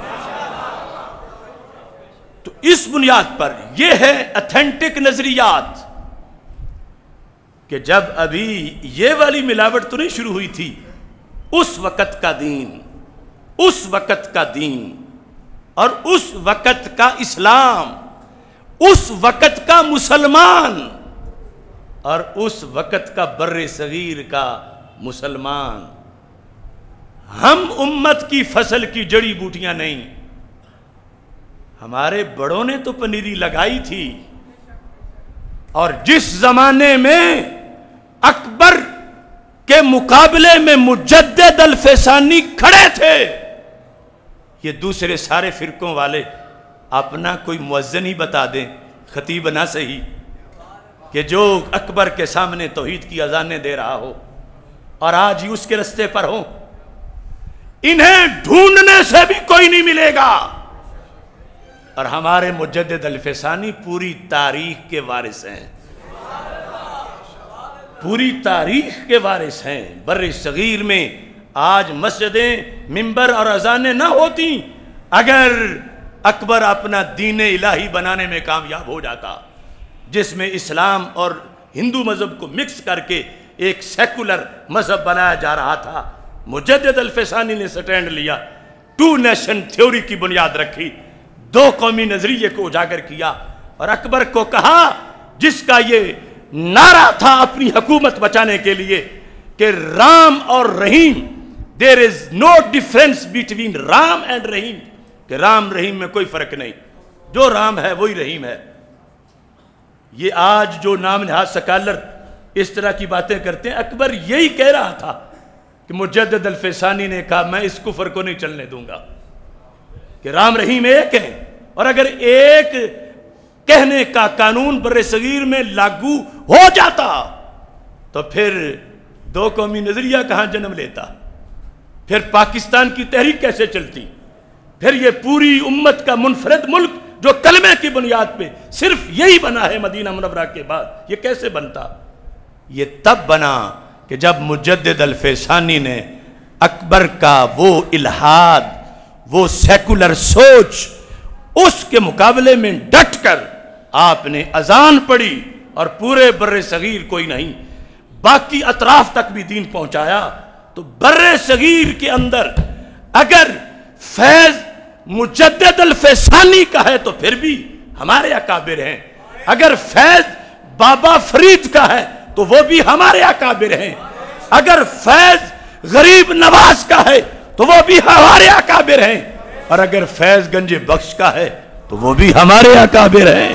تو اس بنیاد پر یہ ہے اتھینٹک نظریات کہ جب ابھی یہ والی ملاوٹ تو نہیں شروع ہوئی تھی، اس وقت کا دین، اس وقت کا دین اور اس وقت کا اسلام، اس وقت کا مسلمان اور اس وقت کا بر صغیر کا مسلمان، ہم امت کی فصل کی جڑی بوٹیاں نہیں. ہمارے بڑوں نے تو پنیری لگائی تھی، اور جس زمانے میں اکبر کے مقابلے میں مجدد الفیسانی کھڑے تھے یہ دوسرے سارے فرقوں والے اپنا کوئی مؤذن ہی بتا دیں، خطیب نہ صحیح، کہ جو اکبر کے سامنے توحید کی اذانیں دے رہا ہو اور آج ہی اس کے رستے پر ہو. انہیں ڈھونڈنے سے بھی کوئی نہیں ملے گا. اور ہمارے مجدد الفسانی پوری تاریخ کے وارث ہیں، پوری تاریخ کے وارث ہیں. بر صغیر میں آج مسجدیں، منبر اور اذانیں نہ ہوتی اگر اکبر اپنا دین الہی بنانے میں کامیاب ہو جاتا، جس میں اسلام اور ہندو مذہب کو مکس کر کے ایک سیکولر مذہب بنایا جا رہا تھا. مجدد الفسانی نے سٹینڈ لیا، ٹو نیشن تھیوری کی بنیاد رکھی، دو قومی نظریے کو اجاگر کیا اور اکبر کو کہا، جس کا یہ نعرہ تھا اپنی حکومت بچانے کے لیے کہ رام اور رحیم، there is no difference between Ram and رحیم، کہ رام رحیم میں کوئی فرق نہیں، جو رام ہے وہی رحیم ہے. یہ آج جو نام نہاد سکالر اس طرح کی باتیں کرتے ہیں، اکبر یہی کہہ رہا تھا کہ مجدد الفسانی نے کہا میں اس کفر کو نہیں چلنے دوں گا کہ رام رحیم ایک ہے. اور اگر ایک کہنے کا قانون بر صغیر میں لاگو ہو جاتا تو پھر دو قومی نظریہ کہاں جنم لیتا، پھر پاکستان کی تحریک کیسے چلتی، پھر یہ پوری امت کا منفرد ملک جو کلمے کی بنیاد پہ صرف یہی بنا ہے مدینہ منورہ کے بعد، یہ کیسے بنتا؟ یہ تب بنا کہ جب مجدد الفسانی نے اکبر کا وہ الہاد، وہ سیکولر سوچ، اس کے مقابلے میں ڈٹ کر آپ نے اذان پڑھی اور پورے بر صغیر کوئی نہیں باقی اطراف تک بھی دین پہنچایا. تو بر صغیر کے اندر اگر فیض مجدد الفسانی کا ہے تو پھر بھی ہمارے اکابر ہیں، اگر فیض بابا فرید کا ہے تو وہ بھی ہمارے اکابر ہیں، اگر فیض غریب نواز کا ہے تو وہ بھی ہمارے اکابر ہیں، اور اگر فیض گنج بخش کا ہے تو وہ بھی ہمارے اکابر ہیں.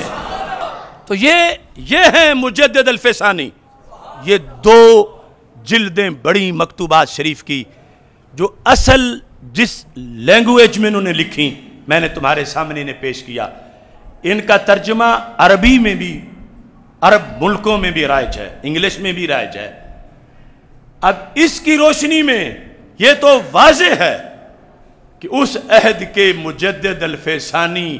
تو یہ یہ ہیں مجدد الفسانی. یہ دو جلدیں بڑی مکتوبات شریف کی جو اصل جس لینگویج میں انہوں نے لکھی میں نے تمہارے سامنے نے پیش کیا. ان کا ترجمہ عربی میں بھی، عرب ملکوں میں بھی رائج ہے، انگلش میں بھی رائج ہے. اب اس کی روشنی میں یہ تو واضح ہے کہ اس عہد کے مجدد الفسانی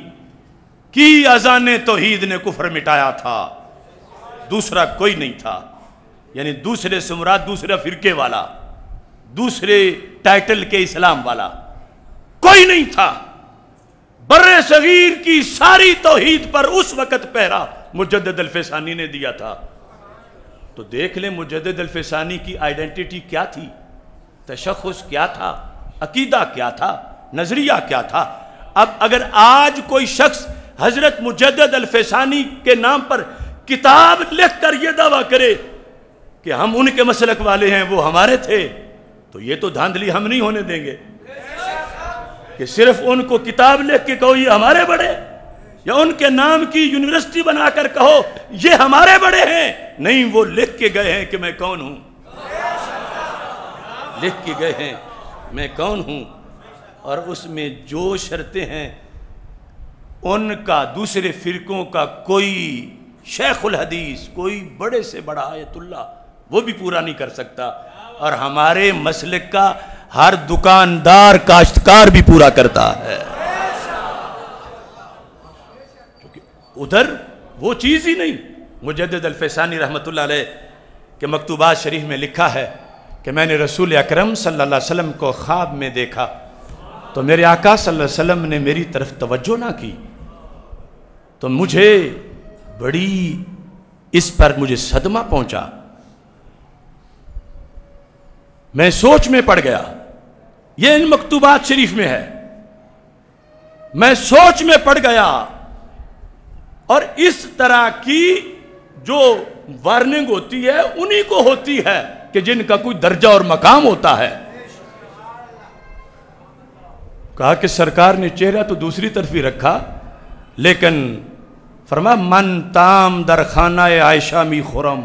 کی اذان توحید نے کفر مٹایا تھا، دوسرا کوئی نہیں تھا. یعنی دوسرے سے مراد دوسرا فرقے والا، دوسرے ٹائٹل کے اسلام والا کوئی نہیں تھا. بر صغیر کی ساری توحید پر اس وقت پہرا مجدد الفسانی نے دیا تھا. تو دیکھ لیں مجدد الفسانی کی آئیڈینٹیٹی کیا تھی، تشخص کیا تھا، عقیدہ کیا تھا، نظریہ کیا تھا. اب اگر آج کوئی شخص حضرت مجدد الفسانی کے نام پر کتاب لکھ کر یہ دعویٰ کرے کہ ہم ان کے مسلک والے ہیں، وہ ہمارے تھے، تو یہ تو دھاندلی ہم نہیں ہونے دیں گے کہ صرف ان کو کتاب لکھ کے کہو یہ ہمارے بڑے، یا ان کے نام کی یونیورسٹی بنا کر کہو یہ ہمارے بڑے ہیں. نہیں، وہ لکھ کے گئے ہیں کہ میں کون ہوں، لکھ کے گئے ہیں میں کون ہوں. اور اس میں جو شرطیں ہیں ان کا دوسرے فرقوں کا کوئی شیخ الحدیث، کوئی بڑے سے بڑا آیت اللہ وہ بھی پورا نہیں کر سکتا، اور ہمارے مسلک کا ہر دکاندار کاشتکار بھی پورا کرتا ہے. ادھر وہ چیز ہی نہیں. مجدد الفسانی رحمت اللہ علیہ کے مکتوبات شریف میں لکھا ہے کہ میں نے رسول اکرم صلی اللہ علیہ وسلم کو خواب میں دیکھا تو میرے آقا صلی اللہ علیہ وسلم نے میری طرف توجہ نہ کی، تو مجھے بڑی اس پر مجھے صدمہ پہنچا. میں سوچ میں پڑ گیا، یہ ان مکتوبات شریف میں ہے. میں سوچ میں پڑ گیا، اور اس طرح کی جو وارننگ ہوتی ہے انہی کو ہوتی ہے کہ جن کا کوئی درجہ اور مقام ہوتا ہے. کہا کہ سرکار نے چہرہ تو دوسری طرف ہی رکھا، لیکن فرما من تام در خانہ عائشہ می خرم،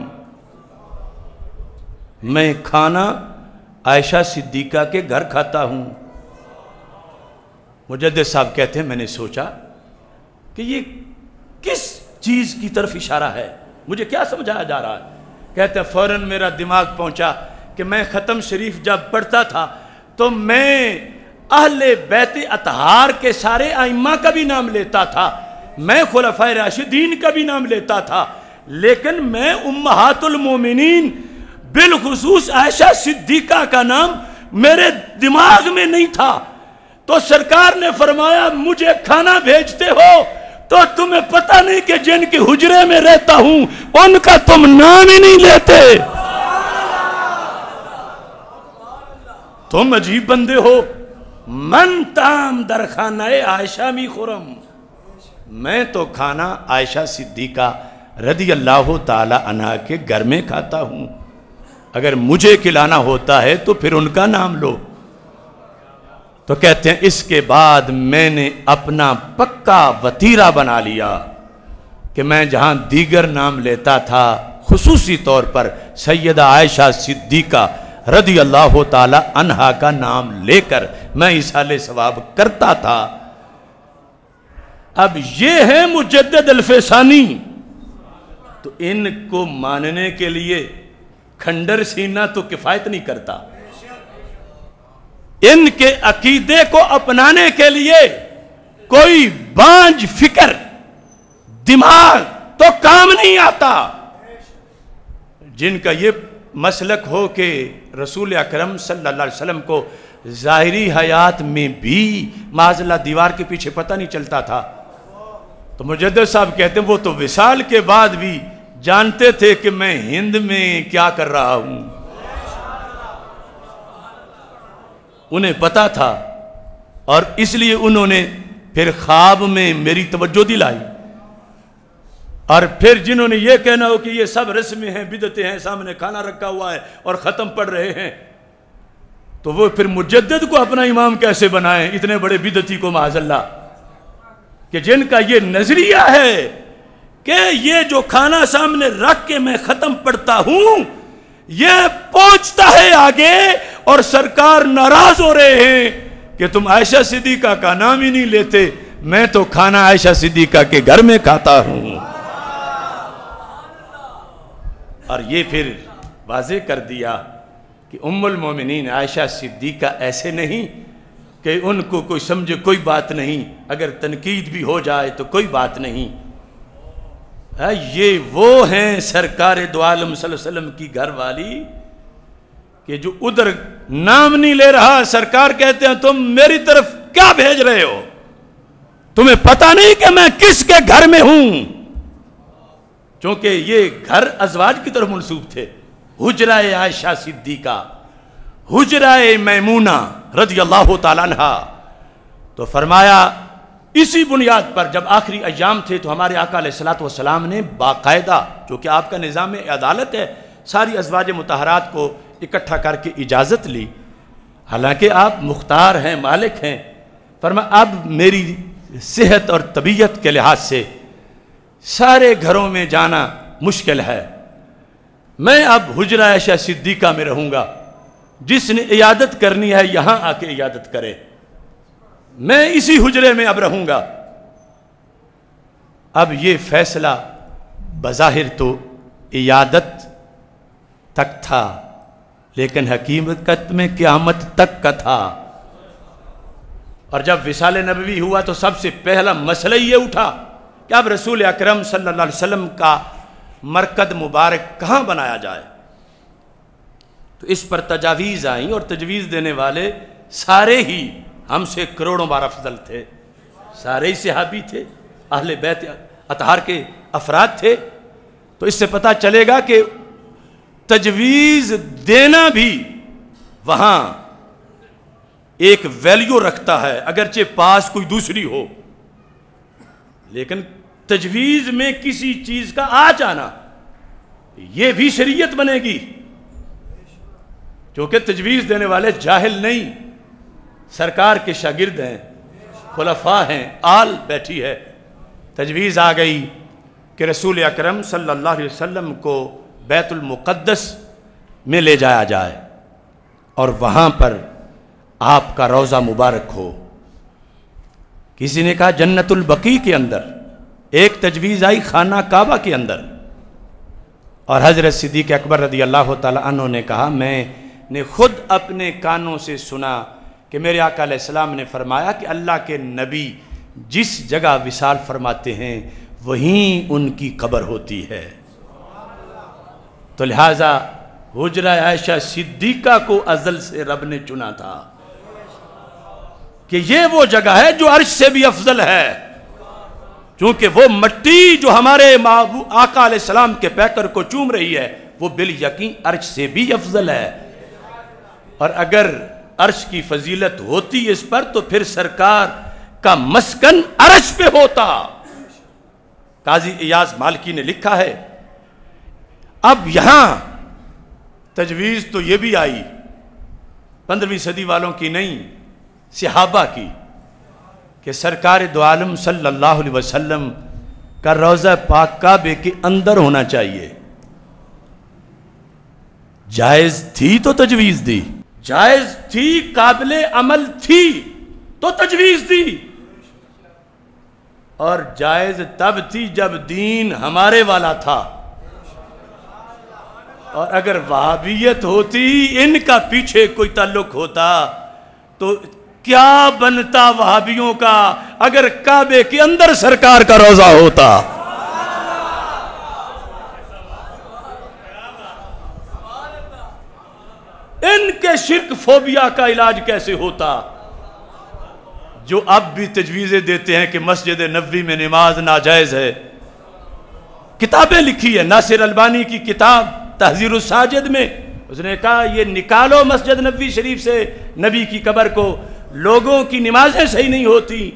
میں کھانا عائشہ صدیقہ کے گھر کھاتا ہوں. مجدد صاحب کہتے ہیں میں نے سوچا کہ یہ کس چیز کی طرف اشارہ ہے، مجھے کیا سمجھایا جا رہا ہے؟ کہتے ہیں فوراً میرا دماغ پہنچا کہ میں ختم شریف جب پڑھتا تھا تو میں اہل بیت اطہار کے سارے ائمہ کا بھی نام لیتا تھا، میں خلفائے راشدین کا بھی نام لیتا تھا، لیکن میں امہات المومنین بالخصوص عائشہ صدیقہ کا نام میرے دماغ میں نہیں تھا۔ تو سرکار نے فرمایا مجھے کھانا بھیجتے ہو تو تمہیں پتہ نہیں کہ جن کے حجرے میں رہتا ہوں ان کا تم نام ہی نہیں لیتے، تم عجیب بندے ہو۔ من تام در خانہ عائشہ می خورم، میں تو کھانا عائشہ صدیقہ رضی اللہ تعالی عنہ کے گھر میں کھاتا ہوں، اگر مجھے کھلانا ہوتا ہے تو پھر ان کا نام لو۔ تو کہتے ہیں اس کے بعد میں نے اپنا پکا وتیرہ بنا لیا کہ میں جہاں دیگر نام لیتا تھا خصوصی طور پر سیدہ عائشہ صدیقہ رضی اللہ تعالی عنہا کا نام لے کر میں ایصال ثواب کرتا تھا۔ اب یہ ہے مجدد الفسانی، تو ان کو ماننے کے لیے کھنڈر سینہ تو کفایت نہیں کرتا، ان کے عقیدے کو اپنانے کے لیے کوئی بانج فکر دماغ تو کام نہیں آتا۔ جن کا یہ مسلک ہو کہ رسول اکرم صلی اللہ علیہ وسلم کو ظاہری حیات میں بھی معاذ اللہ دیوار کے پیچھے پتہ نہیں چلتا تھا، تو مجدد صاحب کہتے ہیں وہ تو وصال کے بعد بھی جانتے تھے کہ میں ہند میں کیا کر رہا ہوں، انہیں پتا تھا، اور اس لیے انہوں نے پھر خواب میں میری توجہ دلائی۔ اور پھر جنہوں نے یہ کہنا ہو کہ یہ سب رسمیں ہیں بدعتیں ہیں، سامنے کھانا رکھا ہوا ہے اور ختم پڑھ رہے ہیں، تو وہ پھر مجدد کو اپنا امام کیسے بنائیں، اتنے بڑے بدعتی کو معاذ اللہ، کہ جن کا یہ نظریہ ہے کہ یہ جو کھانا سامنے رکھ کے میں ختم پڑھتا ہوں یہ پہنچتا ہے آگے، اور سرکار ناراض ہو رہے ہیں کہ تم عائشہ صدیقہ کا نام ہی نہیں لیتے، میں تو کھانا عائشہ صدیقہ کے گھر میں کھاتا ہوں۔ اور یہ پھر واضح کر دیا کہ ام المومنین عائشہ صدیقہ ایسے نہیں کہ ان کو کوئی سمجھے کوئی بات نہیں، اگر تنقید بھی ہو جائے تو کوئی بات نہیں، یہ وہ ہیں سرکار دو عالم صلی اللہ علیہ وسلم کی گھر والی کہ جو ادھر نام نہیں لے رہا، سرکار کہتے ہیں تم میری طرف کیا بھیج رہے ہو، تمہیں پتہ نہیں کہ میں کس کے گھر میں ہوں، چونکہ یہ گھر ازواج کی طرف منسوب تھے، حجرہ عائشہ صدیقہ، حجرہ میمونہ رضی اللہ تعالیٰ عنہ۔ تو فرمایا اسی بنیاد پر جب آخری ایام تھے تو ہمارے آقا علیہ الصلوۃ والسلام نے باقاعدہ، جو کہ آپ کا نظام عدالت ہے، ساری ازواج مطہرات کو اکٹھا کر کے اجازت لی، حالانکہ آپ مختار ہیں، مالک ہیں، فرمایا اب میری صحت اور طبیعت کے لحاظ سے سارے گھروں میں جانا مشکل ہے، میں اب حجرہ عائشہ صدیقہ میں رہوں گا، جس نے عیادت کرنی ہے یہاں آ کے عیادت کرے، میں اسی حجرے میں اب رہوں گا۔ اب یہ فیصلہ بظاہر تو عیادت تک تھا، لیکن حقیقت میں قیامت تک کا تھا، اور جب وصال نبوی ہوا تو سب سے پہلا مسئلہ یہ اٹھا کہ اب رسول اکرم صلی اللہ علیہ وسلم کا مرکز مبارک کہاں بنایا جائے، تو اس پر تجاویز آئیں، اور تجویز دینے والے سارے ہی ہم سے کروڑوں بار افضل تھے، سارے ہی صحابی تھے، اہل بیت اطہار کے افراد تھے، تو اس سے پتہ چلے گا کہ تجویز دینا بھی وہاں ایک ویلیو رکھتا ہے، اگرچہ پاس کوئی دوسری ہو، لیکن تجویز میں کسی چیز کا آ جانا یہ بھی شریعت بنے گی، کیونکہ تجویز دینے والے جاہل نہیں، سرکار کے شاگرد ہیں، خلفاء ہیں، آل بیٹھی ہے، تجویز آ گئی کہ رسول اکرم صلی اللہ علیہ وسلم کو بیت المقدس میں لے جایا جائے اور وہاں پر آپ کا روضہ مبارک ہو۔ کسی نے کہا جنت البقیع کے اندر، ایک تجویز آئی خانہ کعبہ کے اندر، اور حضرت صدیق اکبر رضی اللہ تعالیٰ عنہ نے کہا میں نے خود اپنے کانوں سے سنا کہ میرے آقا علیہ السلام نے فرمایا کہ اللہ کے نبی جس جگہ وصال فرماتے ہیں وہیں ان کی قبر ہوتی ہے۔ تو لہٰذا حجرہ عائشہ صدیقہ کو ازل سے رب نے چنا تھا کہ یہ وہ جگہ ہے جو عرش سے بھی افضل ہے، چونکہ وہ مٹی جو ہمارے آقا علیہ السلام کے پیکر کو چوم رہی ہے وہ بالیقین عرش سے بھی افضل ہے، اور اگر عرش کی فضیلت ہوتی اس پر تو پھر سرکار کا مسکن عرش پہ ہوتا۔ قاضی ایاز مالکی نے لکھا ہے اب یہاں تجویز تو یہ بھی آئی پندرہویں صدی والوں کی نہیں، صحابہ کی، کہ سرکار دو عالم صلی اللہ علیہ وسلم کا روضہ پاک کعبے کے اندر ہونا چاہیے۔ جائز تھی تو تجویز دی، جائز تھی، قابل عمل تھی تو تجویز دی، اور جائز تب تھی جب دین ہمارے والا تھا، اور اگر وہابیت ہوتی، ان کا پیچھے کوئی تعلق ہوتا تو کیا بنتا وہابیوں کا اگر کعبے کے اندر سرکار کا روضہ ہوتا۔ ان کے شرک فوبیا کا علاج کیسے ہوتا جو اب بھی تجویزیں دیتے ہیں کہ مسجد نبوی میں نماز ناجائز ہے۔ کتابیں لکھی ہے، ناصر البانی کی کتاب تحذیر الساجد میں اس نے کہا یہ نکالو مسجد نبوی شریف سے نبی کی قبر کو، لوگوں کی نمازیں صحیح نہیں ہوتی،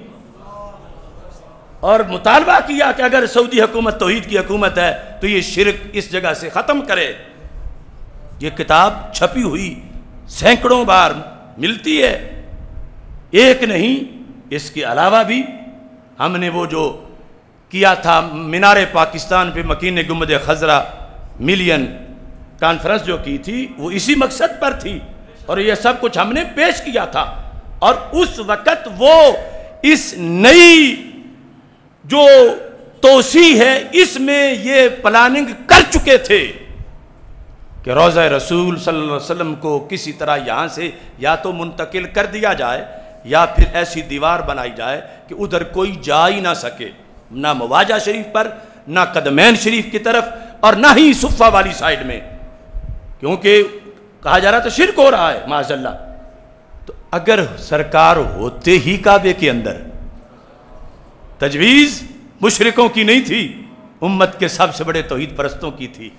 اور مطالبہ کیا کہ اگر سعودی حکومت توحید کی حکومت ہے تو یہ شرک اس جگہ سے ختم کرے۔ یہ کتاب چھپی ہوئی سینکڑوں بار ملتی ہے، ایک نہیں، اس کے علاوہ بھی ہم نے وہ جو کیا تھا مینار پاکستان پہ مکین گنبد خضرا ملین کانفرنس جو کی تھی وہ اسی مقصد پر تھی، اور یہ سب کچھ ہم نے پیش کیا تھا، اور اس وقت وہ اس نئی جو توسیع ہے اس میں یہ پلاننگ کر چکے تھے کہ روضہ رسول صلی اللہ علیہ وسلم کو کسی طرح یہاں سے یا تو منتقل کر دیا جائے یا پھر ایسی دیوار بنائی جائے کہ ادھر کوئی جا ہی نہ سکے، نہ مواجہ شریف پر، نہ قدمین شریف کی طرف، اور نہ ہی صفہ والی سائیڈ میں، کیونکہ کہا جا رہا تو شرک ہو رہا ہے معاذ اللہ۔ تو اگر سرکار ہوتے ہی کعبے کے اندر، تجویز مشرکوں کی نہیں تھی، امت کے سب سے بڑے توحید پرستوں کی تھی۔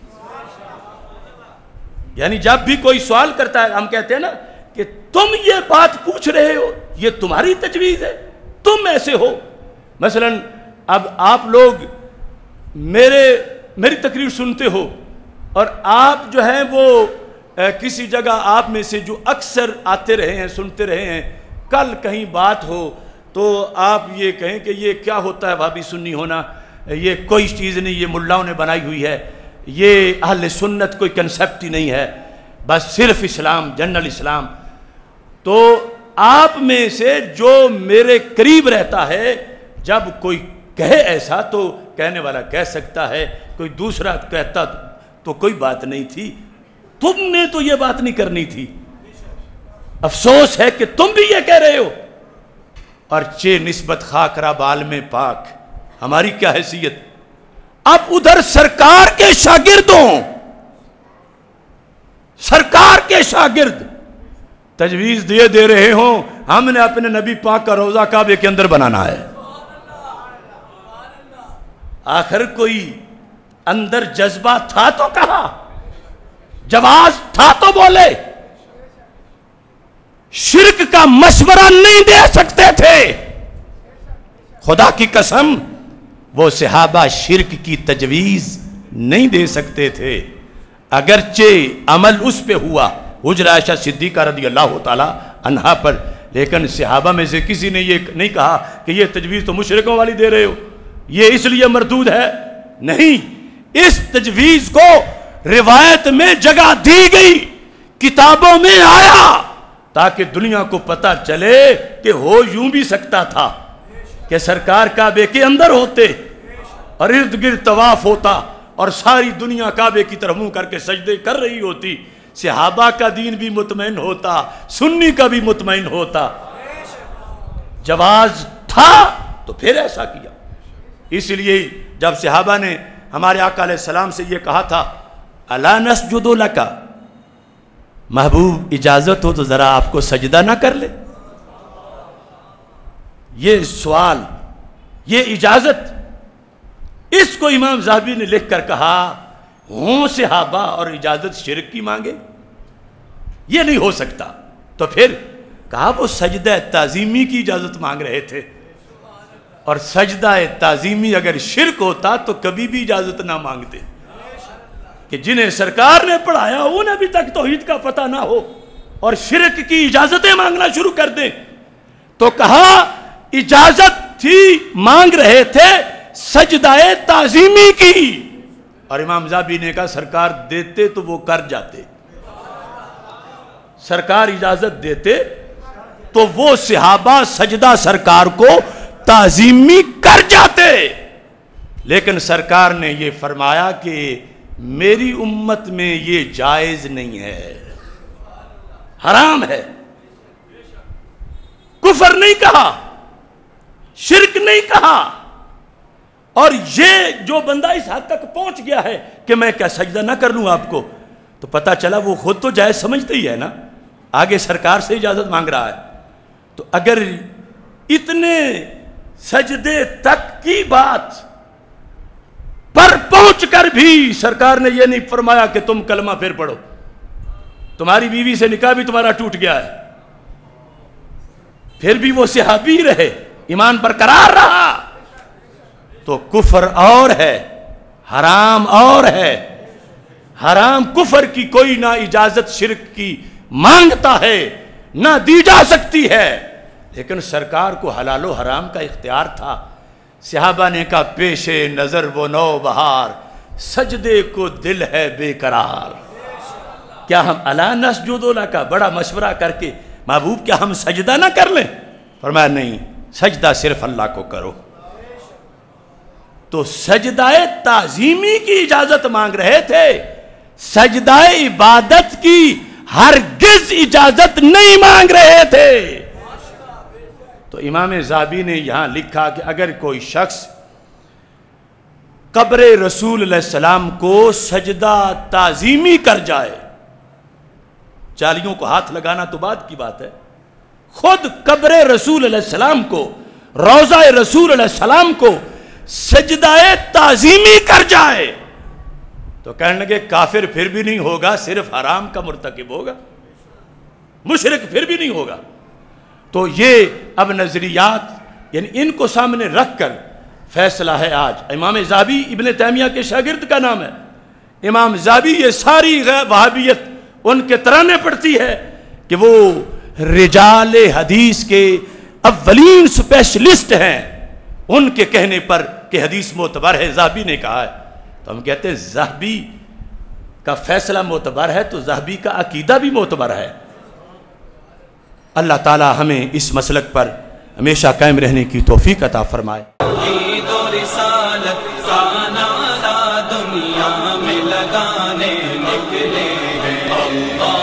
یعنی جب بھی کوئی سوال کرتا ہے ہم کہتے ہیں نا کہ تم یہ بات پوچھ رہے ہو یہ تمہاری تجویز ہے، تم ایسے ہو۔ مثلا اب آپ لوگ میرے میری تقریر سنتے ہو، اور آپ جو ہیں وہ کسی جگہ آپ میں سے جو اکثر آتے رہے ہیں سنتے رہے ہیں، کل کہیں بات ہو تو آپ یہ کہیں کہ یہ کیا ہوتا ہے وہابی سنی ہونا، یہ کوئی چیز نہیں، یہ ملاؤں نے بنائی ہوئی ہے، یہ اہل سنت کوئی کنسیپٹ ہی نہیں ہے، بس صرف اسلام جنرل اسلام۔ تو آپ میں سے جو میرے قریب رہتا ہے جب کوئی کہے ایسا تو کہنے والا کہہ سکتا ہے، کوئی دوسرا کہتا تو کوئی بات نہیں تھی، تم نے تو یہ بات نہیں کرنی تھی، افسوس ہے کہ تم بھی یہ کہہ رہے ہو، اور چے نسبت خاکرہ بال میں پاک، ہماری کیا حیثیت۔ اب ادھر سرکار کے شاگردوں، سرکار کے شاگرد تجویز دیے دے رہے ہوں ہم نے اپنے نبی پاک کا روضہ کعبے کے اندر بنانا ہے، آخر کوئی اندر جذبہ تھا تو کہا، جواز تھا تو بولے، شرک کا مشورہ نہیں دے سکتے تھے۔ خدا کی قسم وہ صحابہ شرک کی تجویز نہیں دے سکتے تھے، اگرچہ عمل اس پہ ہوا حجرہ عائشہ صدیقہ رضی اللہ تعالی عنہا پر، لیکن صحابہ میں سے کسی نے یہ نہیں کہا کہ یہ تجویز تو مشرکوں والی دے رہے ہو، یہ اس لیے مردود ہے، نہیں، اس تجویز کو روایت میں جگہ دی گئی، کتابوں میں آیا، تاکہ دنیا کو پتہ چلے کہ ہو یوں بھی سکتا تھا۔ کہ سرکار کعبے کے اندر ہوتے اور ارد گرد طواف ہوتا اور ساری دنیا کعبے کی طرف منہ کر کے سجدے کر رہی ہوتی، صحابہ کا دین بھی مطمئن ہوتا، سنی کا بھی مطمئن ہوتا۔ جواز تھا تو پھر ایسا کیا۔ اس لیے جب صحابہ نے ہمارے آقا علیہ السلام سے یہ کہا تھا الا نسجد لک، محبوب اجازت ہو تو ذرا آپ کو سجدہ نہ کر لے، یہ سوال، یہ اجازت، اس کو امام ذہبی نے لکھ کر کہا ہوں صحابہ اور اجازت شرک کی مانگے، یہ نہیں ہو سکتا۔ تو پھر کہا وہ سجدہ تعظیمی کی اجازت مانگ رہے تھے، اور سجدہ تعظیمی اگر شرک ہوتا تو کبھی بھی اجازت نہ مانگتے، کہ جنہیں سرکار نے پڑھایا انہیں ابھی تک توحید کا پتہ نہ ہو اور شرک کی اجازتیں مانگنا شروع کر دیں۔ تو کہا اجازت تھی، مانگ رہے تھے سجدہ تعظیمی کی، اور امام ذہبی نے کہا سرکار دیتے تو وہ کر جاتے، سرکار اجازت دیتے تو وہ صحابہ سجدہ سرکار کو تعظیمی کر جاتے، لیکن سرکار نے یہ فرمایا کہ میری امت میں یہ جائز نہیں ہے، حرام ہے۔ کفر نہیں کہا، شرک نہیں کہا، اور یہ جو بندہ اس حد تک پہنچ گیا ہے کہ میں کیا سجدہ نہ کر لوں آپ کو، تو پتہ چلا وہ خود تو جائز سمجھتے ہی ہے نا، آگے سرکار سے اجازت مانگ رہا ہے۔ تو اگر اتنے سجدے تک کی بات پر پہنچ کر بھی سرکار نے یہ نہیں فرمایا کہ تم کلمہ پھر پڑھو، تمہاری بیوی سے نکاح بھی تمہارا ٹوٹ گیا ہے، پھر بھی وہ صحابی رہے، ایمان پر قرار رہا، تو کفر اور ہے، حرام اور ہے۔ حرام کفر کی کوئی نہ اجازت شرک کی مانگتا ہے نہ دی جا سکتی ہے، لیکن سرکار کو حلال و حرام کا اختیار تھا۔ صحابہ نے کہا پیش نظر وہ نو بہار، سجدے کو دل ہے بے قرار، کیا ہم الا نسجد لک، بڑا مشورہ کر کے محبوب کیا ہم سجدہ نہ کر لیں؟ فرمایا نہیں، سجدہ صرف اللہ کو کرو۔ تو سجدہ تعظیمی کی اجازت مانگ رہے تھے، سجدہ عبادت کی ہرگز اجازت نہیں مانگ رہے تھے۔ تو امام ذہبی نے یہاں لکھا کہ اگر کوئی شخص قبر رسول علیہ السلام کو سجدہ تعظیمی کر جائے، چالیوں کو ہاتھ لگانا تو بعد کی بات ہے، خود قبر رسول علیہ السلام کو، روضہ رسول علیہ السلام کو سجدہ تعظیمی کر جائے، تو کہنے لگے کافر پھر بھی نہیں ہوگا، صرف حرام کا مرتکب ہوگا، مشرک پھر بھی نہیں ہوگا۔ تو یہ اب نظریات یعنی ان کو سامنے رکھ کر فیصلہ ہے آج۔ امام ذہبی ابن تیمیہ کے شاگرد کا نام ہے، امام ذہبی، یہ ساری وہابیت ان کے ترانے پڑتی ہے کہ وہ رجال حدیث کے اولین سپیشلسٹ ہیں، ان کے کہنے پر کہ حدیث معتبر ہے، ذہبی نے کہا ہے، تو ہم کہتے ہیں ذہبی کا فیصلہ معتبر ہے تو ذہبی کا عقیدہ بھی معتبر ہے۔ اللہ تعالی ہمیں اس مسلک پر ہمیشہ قائم رہنے کی توفیق عطا فرمائے۔ عید و رسالت کا نعرہ دنیا میں لگانے نکلے ہیں، اللہ